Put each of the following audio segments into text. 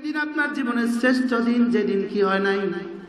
দিন আপনার জীবনের শ্রেষ্ঠ দিন, যেদিন কি হয় নাই,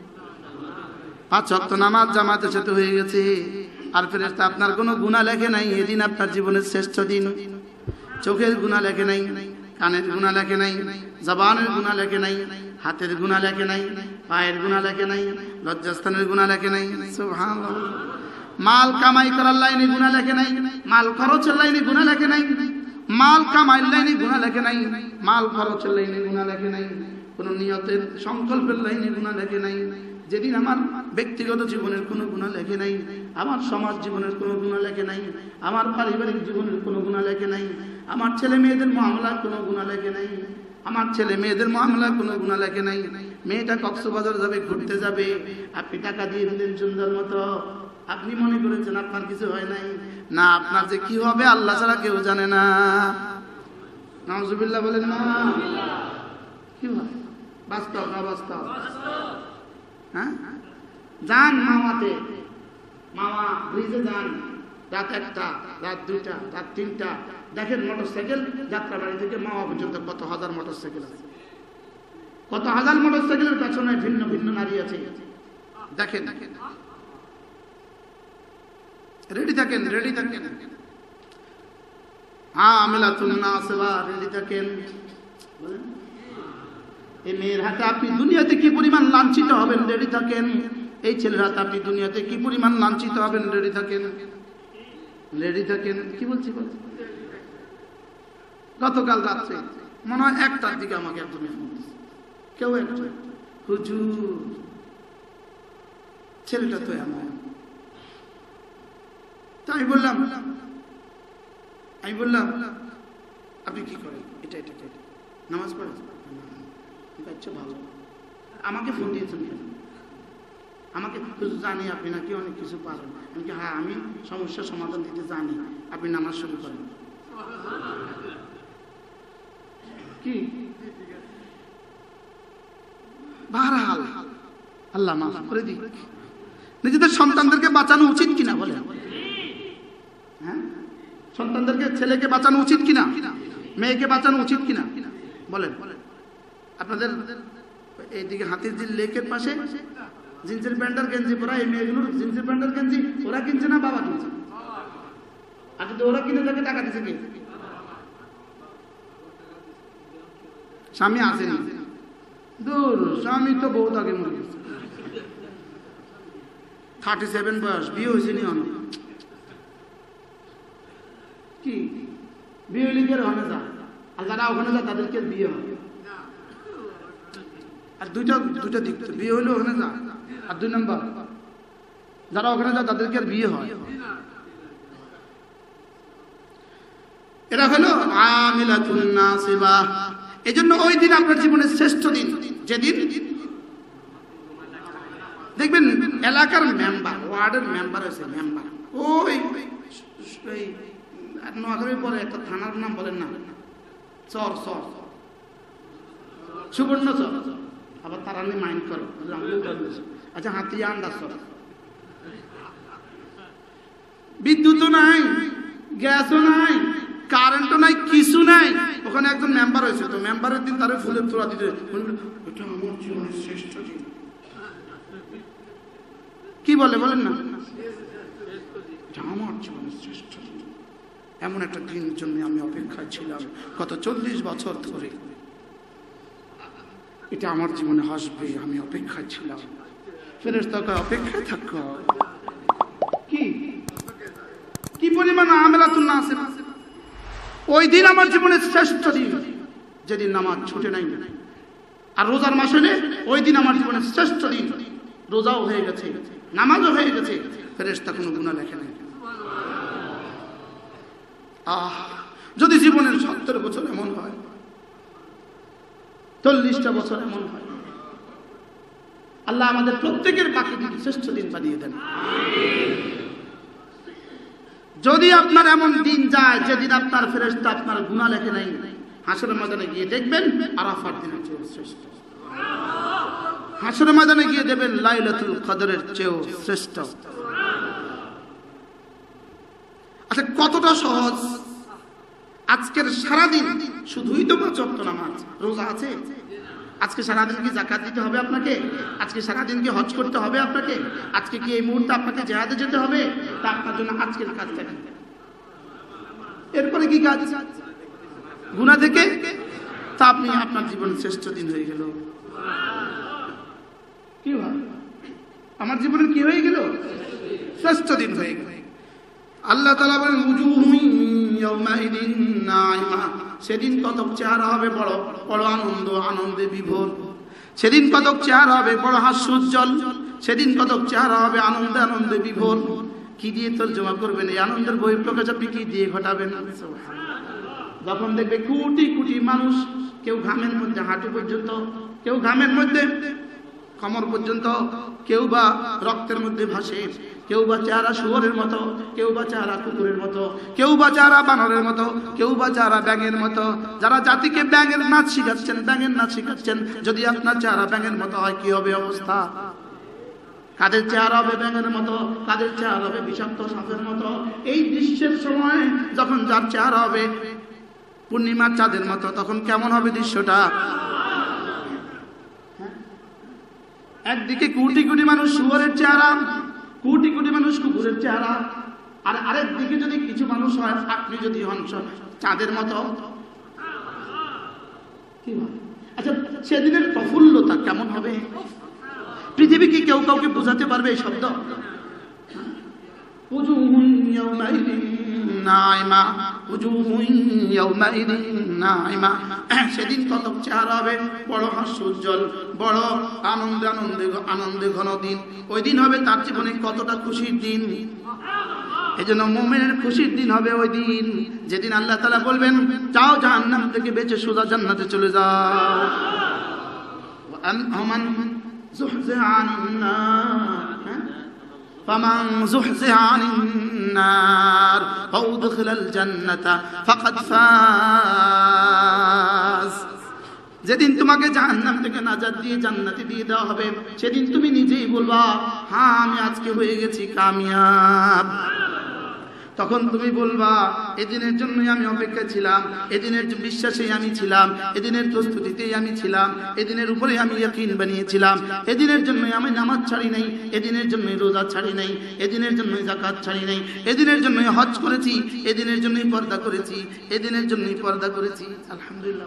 5 ওয়াক্ত নামাজ জামাতের সাথে হয়ে গেছে, আর ফেরেশতা আপনার কোনো গুনাহ লেখে নাই। এদিন আপনার জীবনের শ্রেষ্ঠ দিন। চোখের গুনাহ লেখে নাই, কানের গুনাহ লেখে নাই, জবানের গুনাহ লেখে নাই, হাতের গুনাহ লেখে নাই, পায়ের গুনাহ লেখে নাই, লজ্জাস্থানের গুনাহ লেখে নাই। সুবহানাল্লাহ। মাল কামাই করার লাইনে গুনাহ লেখে নাই, মাল খরচের লাইনে গুনাহ লেখে নাই, মাল কামাইয়ের লাইনে গুনাহ লেখে নাই, মাল খরচের লাইনে গুনাহ লেখে নাই, কোন নিয়তের সংকল্পের লাইনে গুনাহ লেখে নাই। যেদিন আমার ব্যক্তিগত জীবনের কোনো গুনাহ লেখে নাই, আমার সমাজ জীবনের কোনো গুনাহ লেখে নাই, আমার পারিবারিক জীবনের কোনো গুনাহ লেখে নাই, আমার ছেলে মেয়েদের মামলায় কোনো গুনাহ লেখে নাই, আমার ছেলে মেয়েদের মামলায় কোনো গুনাহ লেখে নাই। মেয়েটা কক্সবাজার যাবে, ঘুরতে যাবে, আপনি টাকা দিয়ে দিলেন সুন্দর মতো, আপনি মনে করেছেন আপনার কিছু হয় নাই। না, আপনার যে কি হবে আল্লাহ ছাড়া কেউ জানে না। নাউজুবিল্লাহ বলেন না। কি হয়? বাস্তব না বাস্তব? হ্যাঁ, যান মাওয়াতে, মাওয়া ব্রিজে যান, রাত 1টা, রাত 2টা, রাত 3টা, দেখেন মোটরসাইকেল যাত্রাবাড়ি থেকে মাওয়া পর্যন্ত কত হাজার মোটরসাইকেল আছে, কত হাজার মোটরসাইকেলের পেছনে ভিন্ন ভিন্ন নারী আছে। দেখেন, রেডি থাকেন, রেডি থাকেন। আমিলাতুন নাসিবা, রেডি থাকেন। এই মেয়ের হাতে আপনি দুনিয়াতে কি পরিমাণ লাঞ্ছিত হবেন, রেডি থাকেন। এই ছেলের হাতে আপনি দুনিয়াতে কি পরিমাণ লাঞ্ছিত হবেন, রেডি থাকেন, রেডি থাকেন। কি বলছি? গতকাল রাত্রে মনে হয় 1টার দিকে আমাকে একজনে ফোন দিয়েছে, কেউ একজন, হুজুর ছেলেটা তো এমন। আমি বললাম আপনি কি করেন? এটা এটা এটা নামাজ পড়েন? আচ্ছা ভালো। আমাকে ফোন দিয়েছেন কেন? আমাকে কিছু জানি আপনি নাকি অনেক কিছু পারেন। আমি কি, হ্যাঁ আমি সমস্যার সমাধান দিতে জানি, আপনি নামাজ শুরু করেন। কি বারহাল আল্লাহ মাফ করে দিক। নিজেদের সন্তানদেরকে বাঁচানো উচিত কিনা বলেন? হ্যাঁ, সন্তানদেরকে, ছেলেকে বাঁচানো উচিত কিনা, মেয়েকে বাঁচানো উচিত কিনা বলেন? আপনাদের এইদিকে হাতিরঝিল লেকের পাশে জিন্সের প্যান্টার গেঞ্জি পরা এই মেয়েগুলোর জিন্সের প্যান্টার গেঞ্জি ওরা কিনছে না বাবা কিনছে? আর যদি ওরা কিনে থাকে টাকা দিচ্ছে কে? স্বামী আসেনি, দূর, স্বামী তো বহুত আগে মরে গেছে, 37 বয়স, বিয়ে হয়েছে নি অনেক। কি বিয়ে লিখে ওখানে যা, আর যারা ওখানে যায় তাদেরকে বিয়ে হয়। আর দুইটা দিক, বিয়ে হইলে ওখানে যা, আর 2 নম্বর যারা ওখানে যায় তাদেরকে বিয়ে হয়। এটা হলো আমিলাতুন নাসিবা। এই জন্য ওই দিন আপনার জীবনের শ্রেষ্ঠ দিন, যেদিন দেখবেন এলাকার মেম্বার, ওয়ার্ডের মেম্বার আছে, মেম্বার ওই নোয়াখালীর পরে একটা থানার নাম বলেন না, চর সুবর্ণ চর, আবার তারা নিয়ে মাইন্ড করো। আচ্ছা, হাতিয়া আন্দাজ চর, বিদ্যুৎও নাই, গ্যাসও নাই, কারেন্টও নাই, কিছু নাই। ওখানে একজন মেম্বার হয়েছে, তো মেম্বারের দিন তারা ফুলের তোড়া দিতে, এটা আমার জীবনের শ্রেষ্ঠ দিন। কি বলে বলেন না, এটা আমার জীবনের শ্রেষ্ঠ দিন। এমন একটা দিনের জন্য আমি অপেক্ষায় ছিলাম গত 40 বছর ধরে। এটা আমার জীবনে আসবে, আমি অপেক্ষায় ছিলাম। ফেরেশতাকে অপেক্ষায় থাকো। কি পরিমাণ আমিলাতুন নাসিবা। ওই দিন আমার জীবনের শ্রেষ্ঠ দিন, যেদিন নামাজ ছুটে নাই। আর রোজার মাস হলে ওই দিন আমার জীবনের শ্রেষ্ঠ দিন। রোজাও হয়ে গেছে, নামাজও হয়ে গেছে, ফেরেশতা কোনো গুনাহ লেখে নাই। যদি জীবনের 70 বছর এমন হয়, 40টা বছর এমন হয়, আল্লাহ আমাদের প্রত্যেকের বাকি দিন শ্রেষ্ঠ দিন বানিয়ে দেন। যদি আপনার এমন দিন যায় যেদিন আপনার ফেরেশতা আপনার গুনাহ লেখে নাই, হাসরের ময়দানে গিয়ে দেখবেন আরাফার দিনের চেয়ে শ্রেষ্ঠ। হাসরের ময়দানে গিয়ে দেবেন লাইলাতুল কদরের চেয়েও শ্রেষ্ঠ। আচ্ছা, কতটা সহজ। আজকের সারাদিন শুধুই তো 5 ওয়াক্ত নামাজ, রোজা আছে, আজকে সারাদিন কি যাকাত দিতে হবে আপনাকে? আজকে সারাদিন কি হজ করতে হবে আপনাকে? আজকে কি এই মুহূর্তে আপনাকে জিহাদে যেতে হবে? তা আপনার জন্য আজকের কাজটা কি? এরপরে কি কাজ? গুনাহ থেকে তা আপনি আপনার জীবনের শ্রেষ্ঠ দিন হয়ে গেল। কি হয়? আমার জীবনের কি হয়ে গেল? শ্রেষ্ঠ দিন হয়ে গেল। আল্লাহ তাআলা বলেন উজুহুম ইয়াওমাইদিন নাঈমা, সেদিন কতক চেহারা হবে বড় বড় আনন্দে বিভোর। সেদিন কতক চেহারা হবে বড় হাস্যোজ্জ্বল। সেদিন কতক চেহারা হবে আনন্দে বিভোর। কি দিয়ে তর্জমা করবেন এই আনন্দের বহিঃপ্রকাশ? আপনি কি দিয়ে ঘটাবেন? যখন দেখবে কোটি কোটি মানুষ, কেউ ঘামের মধ্যে হাঁটু পর্যন্ত, কেউ ঘামের মধ্যে কোমর পর্যন্ত, কেউ বা রক্তের মধ্যে ভাসে, কেউ বা চেহারা শুয়োরের মতো, কেউ বা চেহারা কুকুরের মতো, কেউ বা চেহারা বানরের মতো, কেউ বা চেহারা ব্যাঙের মতো। যারা জাতিকে ব্যাঙের নাচ শিখাচ্ছেন, যদি আপনার চেহারা ব্যাঙের মতো হয় কি হবে অবস্থা? কাদের চেহারা হবে ব্যাঙের মতো, কাদের চেহারা হবে বিষাক্ত সাপের মতো। এই দৃশ্যের সময় যখন যার চেহারা হবে পূর্ণিমার চাঁদের মতো, তখন কেমন হবে দৃশ্যটা? একদিকে কোটি কোটি মানুষ শুয়োরের চেহারা, কোটি কোটি মানুষ কুকুরের চেহারা, আর আরেক দিকে যদি কিছু মানুষ হয়, আপনি যদি হন চাঁদের মতো, কি হবে? আচ্ছা, সেদিনের প্রফুল্লতা কেমন হবে? পৃথিবী কি কেউ কাউকে বোঝাতে পারবে এই শব্দ? উজুহুন ইয়াওমাইদিন নাঈমা, উজুহুন ইয়াওমাইদিন নাঈমা, সেদিন কতক চেহারা হবে বড় হাস্যোজ্জ্বল, বড় আনন্দে ঘন দিন। ওই দিন হবে তার জীবনে কতটা খুশির দিন। এই জন্য মুমিনের খুশির দিন হবে ওই দিন, যেদিন আল্লাহ তাআলা বলবেন যাও জাহান্নাম থেকে বেঁচে সোজা জান্নাতে চলে যাও। আমান যুহযিহা আনিন নার, ফামান যুহযিহা আনিন নার ওয়া উদখিলাল জান্নাতা ফাকাদ ফাজ। যেদিন তোমাকে জাহান্নাম থেকে নাজাত দিয়ে জান্নাতে দিয়ে দেওয়া হবে, সেদিন তুমি নিজেই বলবা হ্যাঁ আমি আজকে হয়ে গেছি কামিয়াব। তখন তুমি বলবা এদিনের জন্যই আমি অপেক্ষা ছিলাম, এদিনের বিশ্বাসেই আমি ছিলাম, এদিনের প্রস্তুতিতেই আমি ছিলাম, এদিনের উপরে আমি ইয়াকিন বানিয়েছিলাম, এদিনের জন্যই আমি নামাজ ছাড়ি নাই, এদিনের জন্যই রোজা ছাড়ি নাই, এদিনের জন্যই যাকাত ছাড়ি নাই, এদিনের জন্যই হজ করেছি, এদিনের জন্যই পর্দা করেছি, এদিনের জন্যই পর্দা করেছি। আলহামদুলিল্লাহ।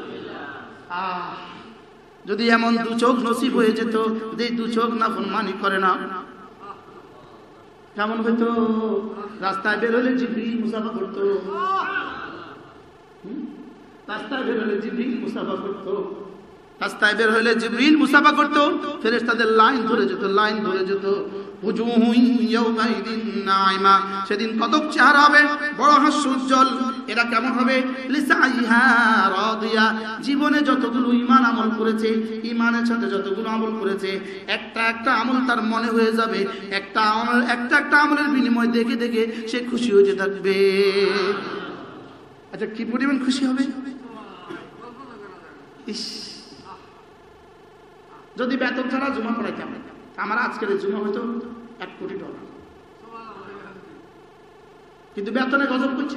যদি এমন দু চোখ নসিব হয়ে যেত যে দু চোখ নাফরমানি করে না, কেমন হইতো? রাস্তায় বের হলে জিবরিল মুসাফা করতো, রাস্তায় বের হলে জিবরিল মুসাফা করতো, রাস্তায় বের হলে জিবরিল মুসাফা করতো, ফেরেশতাদের লাইন ধরে যেত। উজুহুন ইয়াওমাইদিন নাঈমা, সেদিন কতক চেহারা হবে বড় হাস্যোজ্জ্বল। এরা কেমন হবে? লিসাইহা রাদিয়া, জীবনে যতগুলো ঈমান আমল করেছে, ঈমানের সাথে যতগুলো আমল করেছে, একটা আমল তার মনে হয়ে যাবে, একটা আমলের বিনিময় দেখে সে খুশি হতে থাকবে। আচ্ছা, কি পরিমাণ খুশি হবে? ইস, যদি বেতন ছাড়া জুমা পড়াইতাম, আমার আজকের জুমা হয়তো $1 কোটি, কিন্তু বেতনে গজব করছি।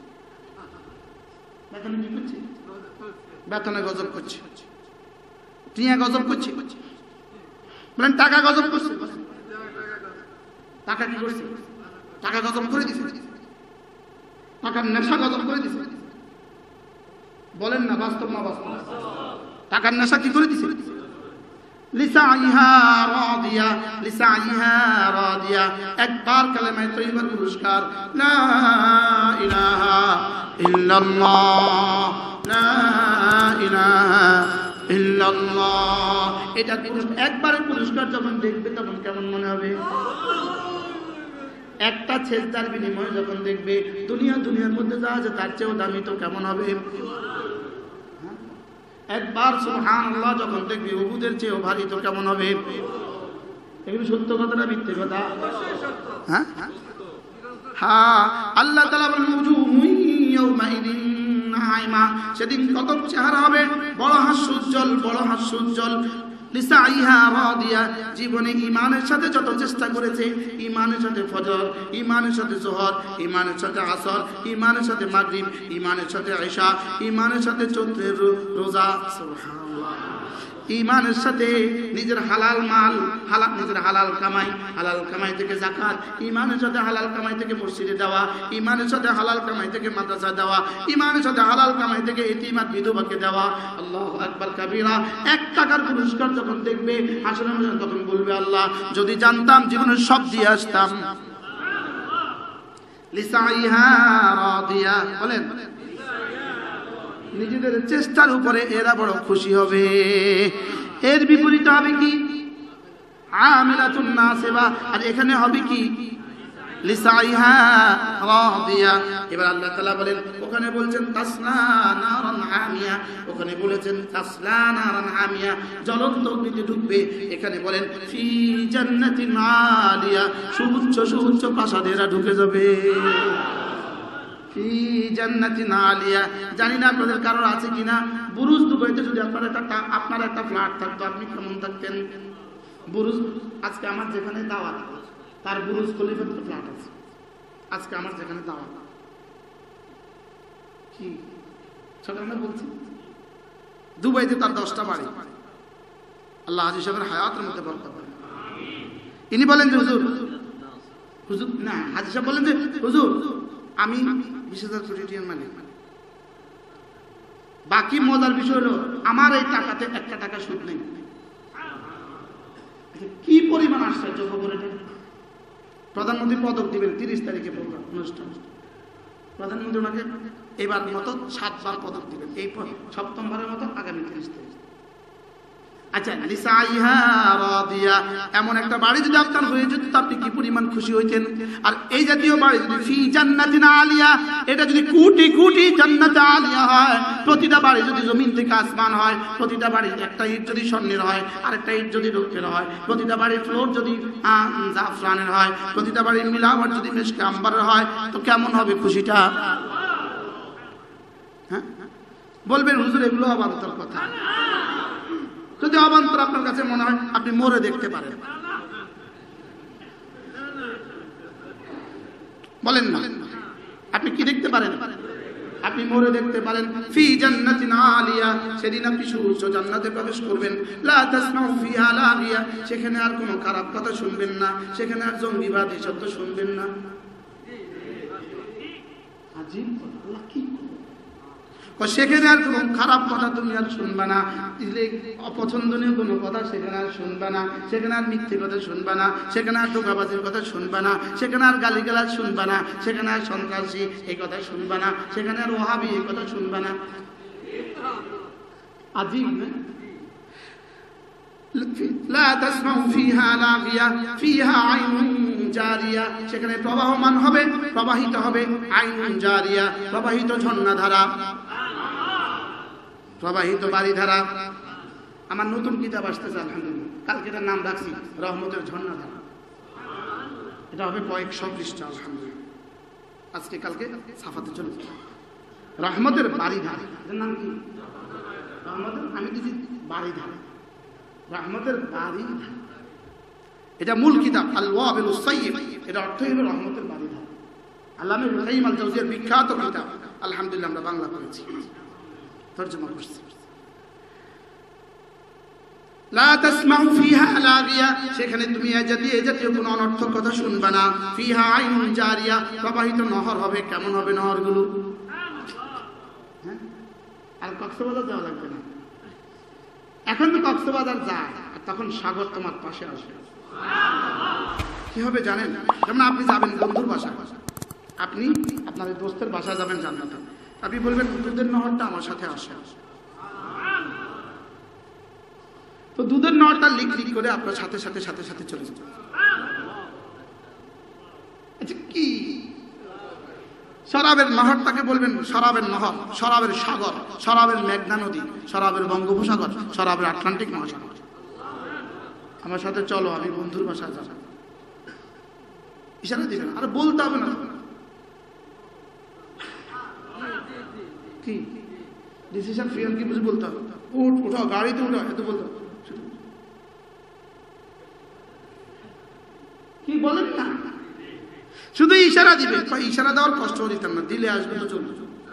বেতনে কি করছি? বেতনে গজব করছি, টিয়া গজব করছি, বলেন টাকা গজব করছে। টাকা কি করছে? টাকা গজব করে দিছে, টাকার নেশা গজব করে দিছে। বলেন না বাস্তব না বাস্তব? টাকার নেশা কি করে দিছে? লিসাইহা রাদিয়া, একবার কালেমায়ে তয়্যিবার পুরস্কার, লা ইলাহা ইল্লাল্লাহ, লা ইলাহা ইল্লাল্লাহ। এটা একবারের পুরস্কার যখন দেখবে তখন কেমন মনে হবে? একটা ছেজদার বিনিময়ে যখন দেখবে দুনিয়ার মধ্যে যা আছে তার চেয়েও দামি, তো কেমন হবে? একবার সুবহানাল্লাহ যখন দেখবি উহুদের চেয়েও ভারী, তো কেমন হবে? এগুলো সত্য কথা না মিথ্যে কথা? হ্যাঁ, আল্লাহ তাআলা বলেন উজুহুন ইয়াওমাইদিন নাঈমা, সেদিন কত চেহারা হবে বড় হাস্যোজ্জ্বল, লিসাইহা রাদিয়া, জীবনে ঈমানের সাথে যত চেষ্টা করেছে, ঈমানের সাথে ফজর, ঈমানের সাথে যোহর, ঈমানের সাথে আসর, ঈমানের সাথে মাগরিব, ঈমানের সাথে ইশা, ঈমানের সাথে চন্দ্রের রোজা, সুবহানাল্লাহ, ঈমানের সাথে নিজের হালাল মাল, নিজের হালাল কামাই থেকে যাকাত, ঈমানের সাথে হালাল কামাই থেকে মসজিদে দেওয়া, ঈমানের সাথে হালাল কামাই থেকে মাদ্রাসা দেওয়া, ঈমানের সাথে হালাল কামাই থেকে এতিম আর বিধবাকে দেওয়া। আল্লাহু আকবার কাবীরা। 1 টাকার পুরস্কার যখন দেখবে হাসরের ময়দানে, তখন বলবে আল্লাহ যদি জানতাম জীবনে সব দিয়ে আসতাম। লিসাইহা রাদিয়া, বলেন নিজেদের চেষ্টার উপরে এরা বড় খুশি হবে। এর বিপরীতে হবে কি? আমিলাতুন নাসিবা। আর এখানে হবে কি? লিসাইহা রাদিয়া। এবার আল্লাহ তাআলা বলেন, ওখানে বলছেন তাসলা নারান হামিয়া, ওখানে বলেছেন তাসলা নারান হামিয়া, জ্বলন্ত অগ্নিতে ঢুকবে। এখানে বলেন ফি জান্নাতিন আলিয়া, সুউচ্চ প্রাসাদে এরা ঢুকে যাবে। ফি জান্নাতিন আলিয়া। জানি না আপনাদের কারোর আছে কিনা, বুরুজ দুবাইতে যদি আপনার একটা ফ্ল্যাট থাকতো, আপনি কেমন থাকতেন? বুরুজ, আজকে আমার যেখানে দাওয়াত, তার বুরুজ খলিফার ফ্ল্যাট আছে। আজকে আমার যেখানে দাওয়াত, কি সকালে বলছি, দুবাইতে তার 10টা বাড়ি। আল্লাহ হাজী সাহেবের হায়াতের মধ্যে বরকত করেন। ইনি বলেন যে হুজুর না, হাজী সাহেব বলেন যে হুজুর আমি 20,000 কোটি টাকার মালিক। বাকি মজার বিষয় হলো আমার এই টাকাতে 1 টাকা সুদ নেই। কি পরিমাণ আশ্চর্য খবর এটা! প্রধানমন্ত্রী পদক দিবেন 30 তারিখে প্রোগ্রাম অনুষ্ঠান। প্রধানমন্ত্রী ওনাকে এবার মতো 7 বার পদক দিবেন, এই 7মবারের মতো আগামী 30 তারিখ। আচ্ছা, লিসাইহা রাদিয়া, এমন একটা বাড়ি যদি আপনার হয়ে যেত আপনি কি পরিমাণ খুশি হইতেন? আর এই জাতীয় বাড়ি যদি ফি জান্নাতিন আলিয়া, এটা যদি কোটি কোটি জান্নাতে আলিয়া হয়, প্রতিটা বাড়ি যদি জমিন থেকে আসমান হয়, প্রতিটা বাড়ির একটা ইট যদি স্বর্ণের হয়, আরেকটা ইট যদি রৌপ্যের হয়, প্রতিটা বাড়ির ফ্লোর যদি জাফরানের হয়, প্রতিটা বাড়ির মিলাওয়াট যদি মেশকে আম্বারের হয়, তো কেমন হবে খুশিটা? হ্যাঁ বলবেন হুজুর এগুলো অবান্তর কথা। যদি অবান্তর আপনার কাছে মনে হয়, আপনি মরে দেখতে পারেন। বলেন না, আপনি কি দেখতে পারেন? আপনি মরে দেখতে পারেন। ফি জান্নাতিন আলিয়া, সেদিন আপনি সুউচ্চ জান্নাতে প্রবেশ করবেন। লা তাসমাউ ফিহা লাগিয়া, সেখানে আর কোনো খারাপ কথা শুনবেন না, সেখানে আর জঙ্গিবাদী শব্দ শুনবেন না। আজীব আল্লাহ কি, সেখানে আর কোনো খারাপ কথা তুমি আর শুনবা না, অপছন্দনীয় কোনো কথা সেখানে আর শুনবা না, সেখানে আর মিথ্যে কথা শুনবা না, সেখানে আর ধোঁকাবাজির কথা শুনবা না, সেখানে আর গালিগালাজ শুনবা না, সেখানে আর সন্ত্রাসী এই কথা শুনবা না, সেখানে আর ওহাবি এই কথা শুনবা না। আজীব না? লা তাসমাউ ফিহা লাগিয়া ফিহা আইনুন জারিয়া, সেখানে প্রবাহমান হবে, প্রবাহিত হবে, আইনুন জারিয়া, প্রবাহিত ঝর্ণাধারা, প্রবাহিত বাড়িধারা। আমার নতুন কিতাব আসতেছে আলহামদুলিল্লাহ, কালকে এটার নাম রাখছি রহমতের ঝর্ণাধারা। এটা হবে কয়েকশো পৃষ্ঠা আলহামদুলিল্লাহ। আজকে কালকে ছাপাতে চলেছে রহমতের বাড়িধারা। এটার নাম কি? রহমতের, আমি দিদি বাড়িধারা, রহমতের বাড়িধারা। এটা মূল কিতাব আল ওয়াবিলুস সাইয়্যিব, এটা অর্থই হলো রহমতের বাড়িধারা। আল্লামা ইবনে কাইয়িম আল জাওজিয়ার বিখ্যাত কিতাব, আলহামদুলিল্লাহ আমরা বাংলা পড়েছি, তরজমা করছি। লা তাসমাউ ফিহা লাগিয়া, সেখানে তুমি এ জাতীয় কোনো অনর্থক কথা শুনবা না। ফিহা আইনুন জারিয়া, প্রবাহিত নহর হবে। কেমন হবে নহরগুলো? হ্যাঁ, আর কক্সবাজার যাওয়া লাগবে না। এখন তো কক্সবাজার যায়, আর তখন সাগর তোমার পাশে আসে। কি হবে জানেন? যেমন আপনি যাবেন বন্ধুর বাসা, আপনি আপনার দোস্তের বাসা যাবেন জান্নাতে, আপনি বলবেন দুধের নহরটা আমার সাথে আসে, তো দুধের নহরটা লিক লিক করে আপনার সাথে সাথে সাথে সাথে চলে যাবে। আচ্ছা, কি শরাবের নহরটাকে বলবেন শরাবের নহর, শরাবের সাগর, শরাবের মেঘনা নদী, শরাবের বঙ্গোপসাগর, শরাবের আটলান্টিক মহাসাগর। আমার সাথে চলো, আমি বন্ধুর বাসায় যাব। ইশারা দিবেন, আর বলতে হবে না। ডিসিশন ফ্রি কি বুঝে বলতে হবে, উঠাও গাড়িতে উঠাও, এত বলতে হবে। বলেন না, শুধু ইশারা দিবে। ইশারা দেওয়ার কষ্ট দিতাম না, দিলে আসবে তো চলবে।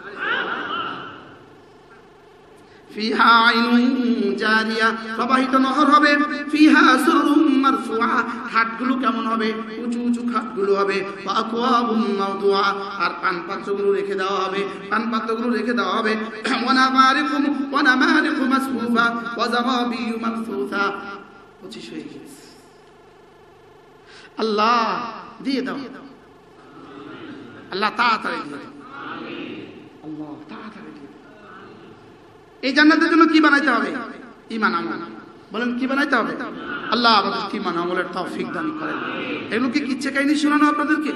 ফিহা আইনুন জারিয়া, প্রবাহিত নহর হবে। ফিহা সুরুম মারফুআ, খাটগুলো কেমন হবে? উঁচু উঁচু খাটগুলো হবে। ওয়া আকওয়াবুম মাওদুআ, আর পানপাত্রগুলো রেখে দেওয়া হবে, পানপাত্রগুলো রেখে দেওয়া হবে। ওয়া নামারিকু মাসফুফা ওয়া যারাবিয়্যু মাবসুসা। 25 হয়ে গেছে। আল্লাহ দিয়ে দাও, আল্লাহ তাড়াতাড়ি দিয়ে দাও, আল্লাহ তাড়াতাড়ি দিয়ে দাও। এই জান্নাতের জন্য কি বানাইতে হবে? ঈমান আমল। বলেন কি বানাইতে হবে? আল্লাহ আমাদের ঈমান আমলের তৌফিক দান করেন। এগুলো কি কিচ্ছা কাহিনী শোনানো আপনাদেরকে?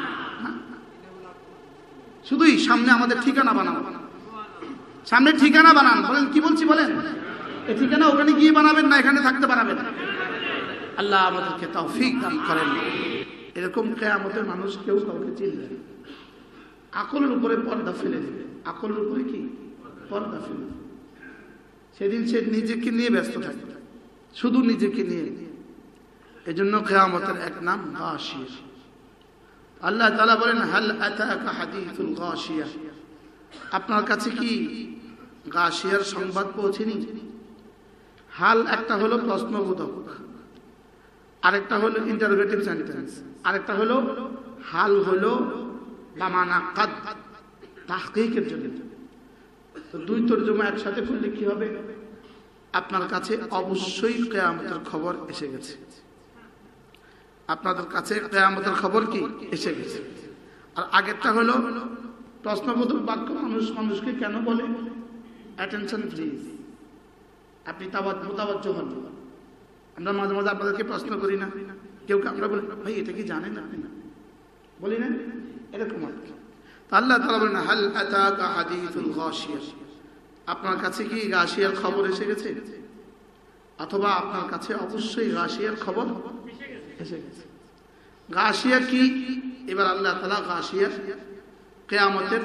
শুধুই সামনে আমাদের ঠিকানা বানাবো, সামনে ঠিকানা বানান। বলেন কি বলছি বলেন? এই ঠিকানা ওখানে গিয়ে বানাবেন না, এখানে থাকতে বানাবেন। আল্লাহ আমাদেরকে তৌফিক দান করেন। এরকম কিয়ামতের মানুষ কেউ কাউকে চিনবে না। আকলের উপরে পর্দা ফেলে দেবে। আকলের উপরে কি পর্দা ফেলে দেবে। সেদিন সে নিজেকে নিয়ে ব্যস্ত থাকবে, শুধু নিজেকে নিয়ে। এজন্য কিয়ামতের এক নাম গাশিয়া। আল্লাহ তাআলা বলেন হাল আতাকা হাদিসুল গাশিয়া, আপনার কাছে কি গাশিয়ার সংবাদ পৌঁছেনি? হাল একটা হলো প্রশ্নবোধক, আরেকটা হলো ইন্টারোগেটিভ সেন্টেন্স, আরেকটা হলো হাল হলো বামানা কাদ, তাহকিকের জন্য। তো দুই তরজমা একসাথে করলে কি হবে? আপনার কাছে অবশ্যই কিয়ামতের খবর এসে গেছে। আপনাদের কাছে কিয়ামতের খবর কি এসে গেছে। আর আগেরটা হলো প্রশ্নবোধক বাক্য। মানুষকে কেন বলে? অ্যাটেনশন প্লিজ, আপনি মুতাওয়াজ্জ হন। আমরা মাঝে মাঝে আপনাদেরকে প্রশ্ন করি না, কেউ আমরা বলি ভাই এটা কি জানেন আপনি? না বলি না, এরকম আর কি। আল্লাহ তাআলা বলেন হাল আতাকা হাদিসুল গাশিয়া, আপনার কাছে কি গাশিয়ার খবর এসে গেছে? অথবা আপনার কাছে অবশ্যই গাশিয়ার খবর এসে গেছে। গাশিয়া কি? এবার আল্লাহ তাআলা গাশিয়ার কিয়ামতের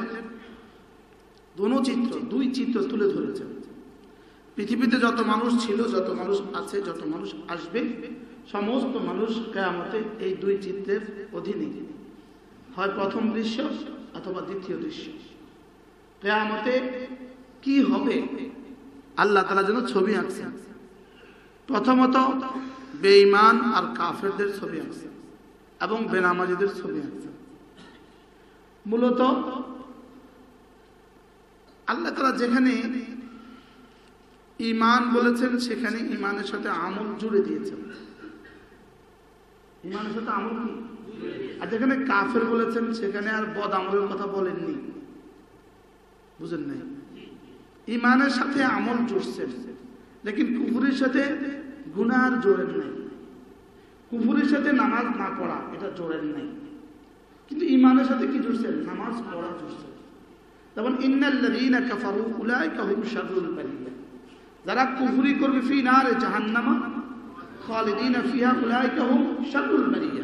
দুই চিত্র তুলে ধরেছেন। পৃথিবীতে যত মানুষ ছিল, যত মানুষ আছে, যত মানুষ আসবে, সমস্ত মানুষ কিয়ামতে এই দুই চিত্রের অধীনে। হয় প্রথম দৃশ্য অথবা দ্বিতীয় দৃশ্য। কিয়ামতে কি হবে আল্লাহ তাআলা যেন ছবি আঁকছেন। প্রথমত বেঈমান আর কাফেরদের ছবি আঁকছেন এবং বেনামাজিদের ছবি আঁকছেন। মূলত আল্লাহ তাআলা যেখানে ঈমান বলেছেন সেখানে ঈমানের সাথে আমল জুড়ে দিয়েছেন। ঈমানের সাথে আমল কি? আর যেখানে কাফের বলেছেন সেখানে আর বদ আমলের কথা বলেননি। বুঝেন নাই? ঈমানের সাথে আমল জুড়ছেন, লেকিন কুফরের সাথে গুনাহ জোড়েন নাই। কুফরের সাথে নামাজ না পড়া এটা জোড়েন নাই, কিন্তু ঈমানের সাথে কি জুড়ছেন? নামাজ পড়া জুড়ছেন। যেমন ইন্নাল্লাযীনা কাফারু উলাইকা হুম শাররুল বারিয়া, যারা কুফরি করবে ফি নারে জাহান্নাম খালিদিনা ফিহা উলাইকা হুম শাররুল বারিয়া।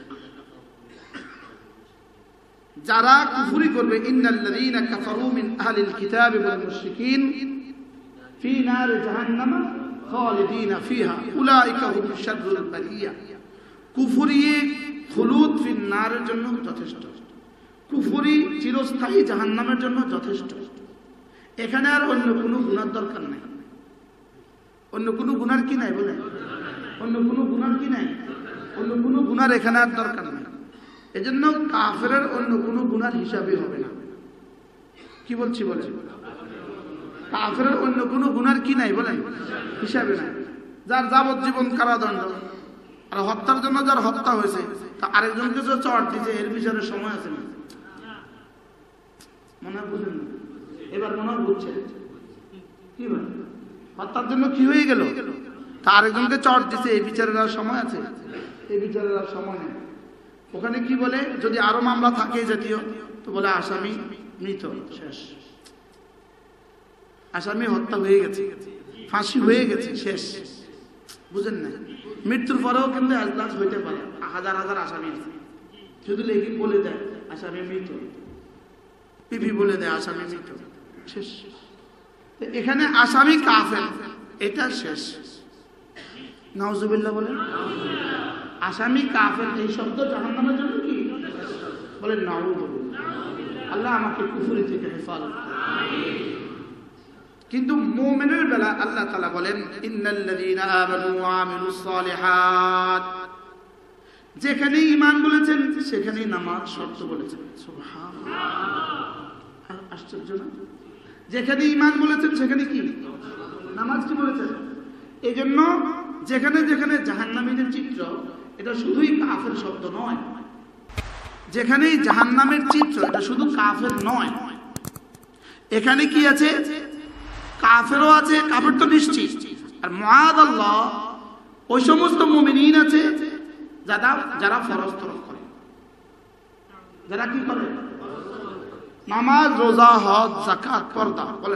যারা কুফরি করবে ইন্নাল্লাযীনা কাফারু মিন আহলিল কিতাবি ওয়াল মুশরিকিন ফি নারে জাহান্নাম খালিদিনা ফিহা উলাইকা হুম শাররুল বারিয়া। কুফরি খুলুদ ফিন নারের জন্য যথেষ্ট, কুফরি চিরস্থায়ী জাহান্নামের জন্য যথেষ্ট। এখানে আর অন্য কোনো গুনার দরকার নাই। অন্য কোনো গুনার কি নাই? বলে অন্য কোনো গুনার কি নাই? অন্য কোনো গুনার এখানে আর দরকার নাই। এজন্য কাফেরের অন্য কোনো গুনার হিসাবে হবে না। কি বলছি বলে? কাফেরের অন্য কোনো গুনার কি নাই? বলেন হিসাবে নাই। যার যাবজ্জীবন কারাদণ্ড, আর হত্যার জন্য যার হত্যা হয়েছে তা আরেকজনকে যে চড় দিয়েছে এর বিচারে সময় আছে না? মনে হয় বুঝেন না? এবার মনে হয় বুঝছে কি ভাই? হত্যার জন্য কি হয়ে গেল? তা আরেকজনকে চড় দিয়েছে, এই বিচারের আর সময় আছে? এই বিচারের আর সময় নেই। ওখানে কি বলে? যদি আরো মামলা থাকে জাতীয়, তো বলে আসামি মৃত, শেষ। আসামি হত্যা হয়ে গেছে, ফাঁসি হয়ে গেছে, শেষ। বুঝেন না? মৃত্যুর পরেও কিন্তু এজলাস হইতে পারে, হাজার হাজার আসামি আছে, শুধু লেখি বলে দেয় আসামি মৃত, পিপি বলে দেয় আসামি মৃত, শেষ। এখানে আসামি কাফের, এটা শেষ। নাউজুবিল্লাহ বলেন। আসামি কাফের এই শব্দ জাহান্নামের জন্য কি বলেন নাউযুবিল্লাহ। আল্লাহ আমাকে কুফরি থেকে হেফাজত। কিন্তু মুমিনের বেলা আল্লাহ তাআলা বলেন ইন্নাল্লাযীনা আমানু ওয়া আমিলুস সালিহাত, যেখানে ঈমান বলেছেন সেখানেই নামাজ শর্ত বলেছেন। সুবহানাল্লাহ, আশ্চর্য না? যেখানে ঈমান বলেছেন সেখানে কি নামাজ কি বলেছেন? এইজন্য যেখানে যেখানে জাহান্নামীদের চিত্র, এটা শুধুই কাফের শব্দ নয়। যেখানেই জাহান্নামের চিত্র, এটা শুধু কাফের নয়, এখানে কি আছে? কাফেরও আছে, কাফের তো নিশ্চিত। আর মুআদাল্লাহ ওই সমস্ত মুমিনিন আছে যারা ফরজ তরক করে, যারা কি করে? নামাজ, রোজা, হজ, যাকাত, পর্দা। বলেন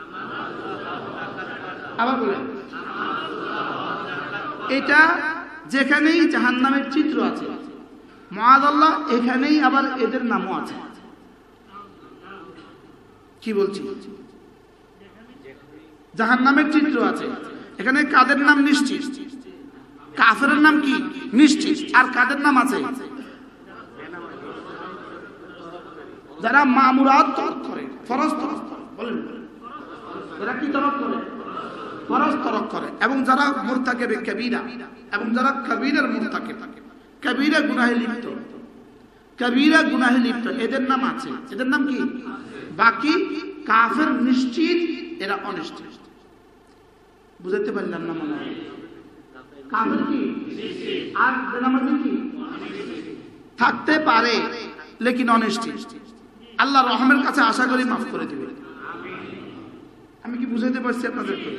আবার বলেন। এটা যেখানেই জাহান্নামের চিত্র আছে, মুআদাল্লাহ এখানেই আবার এদের নামও আছে। কি বলছি? জাহান্নামের চিত্র আছে, এখানে কাদের নাম নিশ্চিত? কাফেরের নাম কি নিশ্চিত। আর কাদের নাম আছে? যারা মামুরাত তরক করে, ফরজ তরক করে। বলেন যারা কি তরক করে? ফরজ তরক করে। এবং যারা মুরতাকিবে কাবীরা, এবং যারা কাবীরার মুরতাকিব, কাবীরা গুনাহে লিপ্ত, কাবীরা গুনাহে লিপ্ত, এদের নাম আছে। এদের নাম কি? বাকি কাফের নিশ্চিত, এরা অনিশ্চিত। বুঝাতে পারলাম না মনে হয়? কাফের কি আর বেনামাজি কি থাকতে পারে, লেকিন অনিশ্চিত। আল্লাহ রহমের কাছে আশা করি মাফ করে দিবে। আমি কি বুঝাতে পারছি আপনাদেরকে?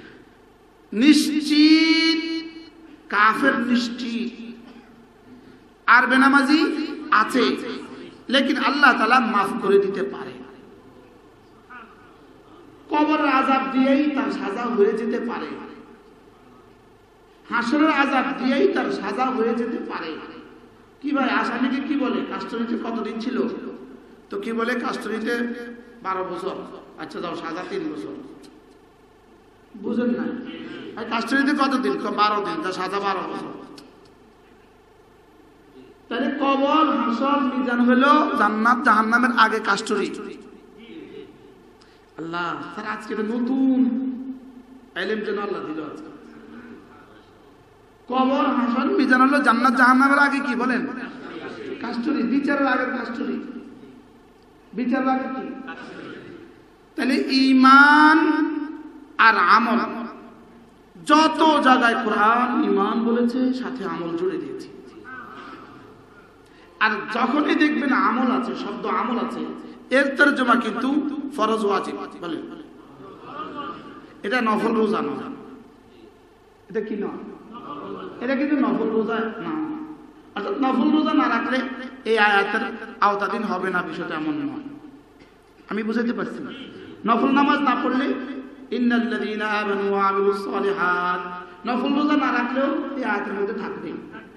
নিশ্চিত কাফের নিশ্চিত, আর বেনামাজি আছে, লেকিন আল্লাহ তাআলা মাফ করে দিতে পারে। কবরের আযাব দিয়েই তার সাজা হয়ে যেতে পারে, হাসরের আযাব দিয়েই তার সাজা হয়ে যেতে পারে। কি ভাই, আসামিকে কি বলে? কাস্টডিতে কতদিন ছিল? তো কি বলে? কাস্টডিতে 12 বছর। আচ্ছা যাও, সাজা 3 বছর। বুঝেন না? কাস্টডিতে কতদিন? 12 দিন, তা সাজা 12 বছর। তাহলে কবর, হাসর, মিজান হলো জান্নাত জাহান্নামের আগে কাস্টডি। আল্লাহ স্যার আজকে নতুন ইলম যেন আল্লাহ দিল। আজকে কবর, হাসর, মিজান হলো জান্নাত জাহান্নামের আগে কি বলেন? কাস্টডি। বিচারের আগে কাস্টডি, বিচারের আগে কি? তাহলে ঈমান আর আমল, যত জায়গায় কোরআন ঈমান বলেছে সাথে আমল জুড়ে দিয়েছে। আর যখনই দেখবেন আমল আছে, শব্দ আমল আছে, এর তরজমা কিন্তু ফরজ ওয়াজিব। বলেন এটা নফল রোজা না, এটা কি না? এটা কিন্তু নফল রোজা না। অর্থাৎ নফল রোজা না রাখলে এই আয়াতের আওতাধীন হবে না, বিষয়টা এমন নয়। আমি বুঝাতে পারছি না? নফল নামাজ না পড়লে ইন্নাল্লাযীনা আমানু ওয়া আমিলুস সালিহাত, নফল রোজা না রাখলেও এই আয়াতের মধ্যে থাকবে।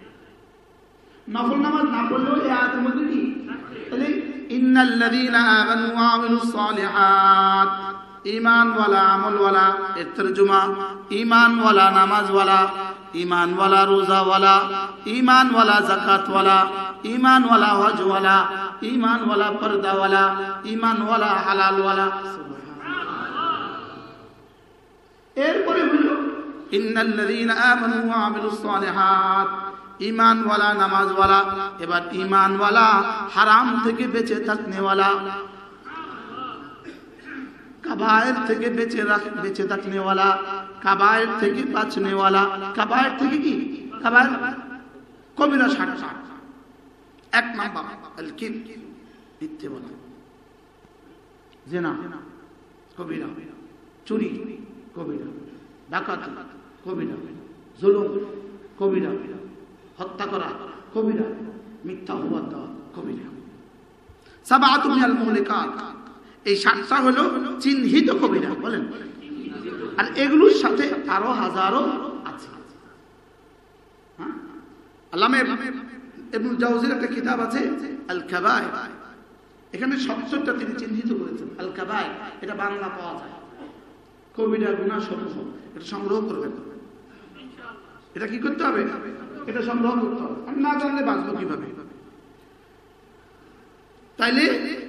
নফল নামাজ না পড়লেও এই আয়াতের মধ্যে কি? তাহলে ইন্নাল্লাযীনা আমানু ওয়া আমিলুস সালিহাত, ঈমান ওয়ালা আমল ওয়ালা, এর তরজমা ঈমান ওয়ালা নামাজ ওয়ালা, ঈমান ওয়ালা রোজা ওয়ালা, ঈমান ওয়ালা যাকাত ওয়ালা, ঈমান ওয়ালা হজ ওয়ালা, ঈমান ওয়ালা পর্দা ওয়ালা, ঈমান ওয়ালা হালাল ওয়ালা। এরপরে হলো ইন্নাল্লাযীনা আমানু ওয়া আমিলুস সালিহাত, ঈমান ওয়ালা নামাজ ওয়ালা। এবার ঈমান ওয়ালা হারাম থেকে বেঁচে থাকনে ওয়ালা, কাবায়ের থেকে বেঁচে থাকনে ওয়ালা, কাবায়ের থেকে বাঁচনে ওয়ালা। কাবায়ের থেকে কি? কাবায়ের কবিরা 60। 1 নাম্বার আল কিবর, মিথ্যে বলা, জিনা কবিরা, চুরি কবিরা, ডাকাতি কবিরা, জুলুম কবিরা, হত্যা করা কবিরা, মিথ্যা অপবাদ দেওয়া কবিরা। সাবআতুন মিনাল মুহলিকাত, এই 7টা হলো চিহ্নিত কবিরা। বলেন, আর এগুলোর সাথে আরো হাজারো আছে। হ্যাঁ, আল্লামা ইবনুল জাওজির একটা কিতাব আছে আল কাবায়ের, এখানে 70টা তিনি চিহ্নিত করেছেন। আল কাবায়ের, এটা বাংলা পাওয়া যায়, কবিরা গুনাহ সমূহ। এটা সংগ্রহ করবেন। এটা কি করতে হবে? এটা সংগ্রহ করতে হবে, আমি না জানলে বাঁচবো কিভাবে? তাইলে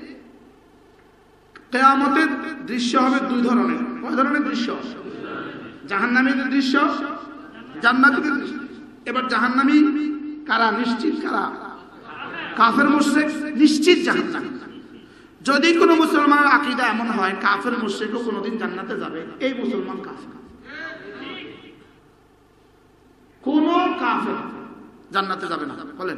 কিয়ামতের দৃশ্য হবে দুই ধরনের। কয় ধরনের দৃশ্য? জাহান্নামীদের দৃশ্য, জান্নাতীদের দৃশ্য। এবার জাহান্নামী কারা? নিশ্চিত কারা? কাফের মুশরিক নিশ্চিত জাহান্নামী। যদি কোনো মুসলমানের আকীদা এমন হয় কাফের মুশরিকও কোনোদিন জান্নাতে যাবে, এই মুসলমান কাফের। কোন কাফের জান্নাতে যাবে না। বলেন,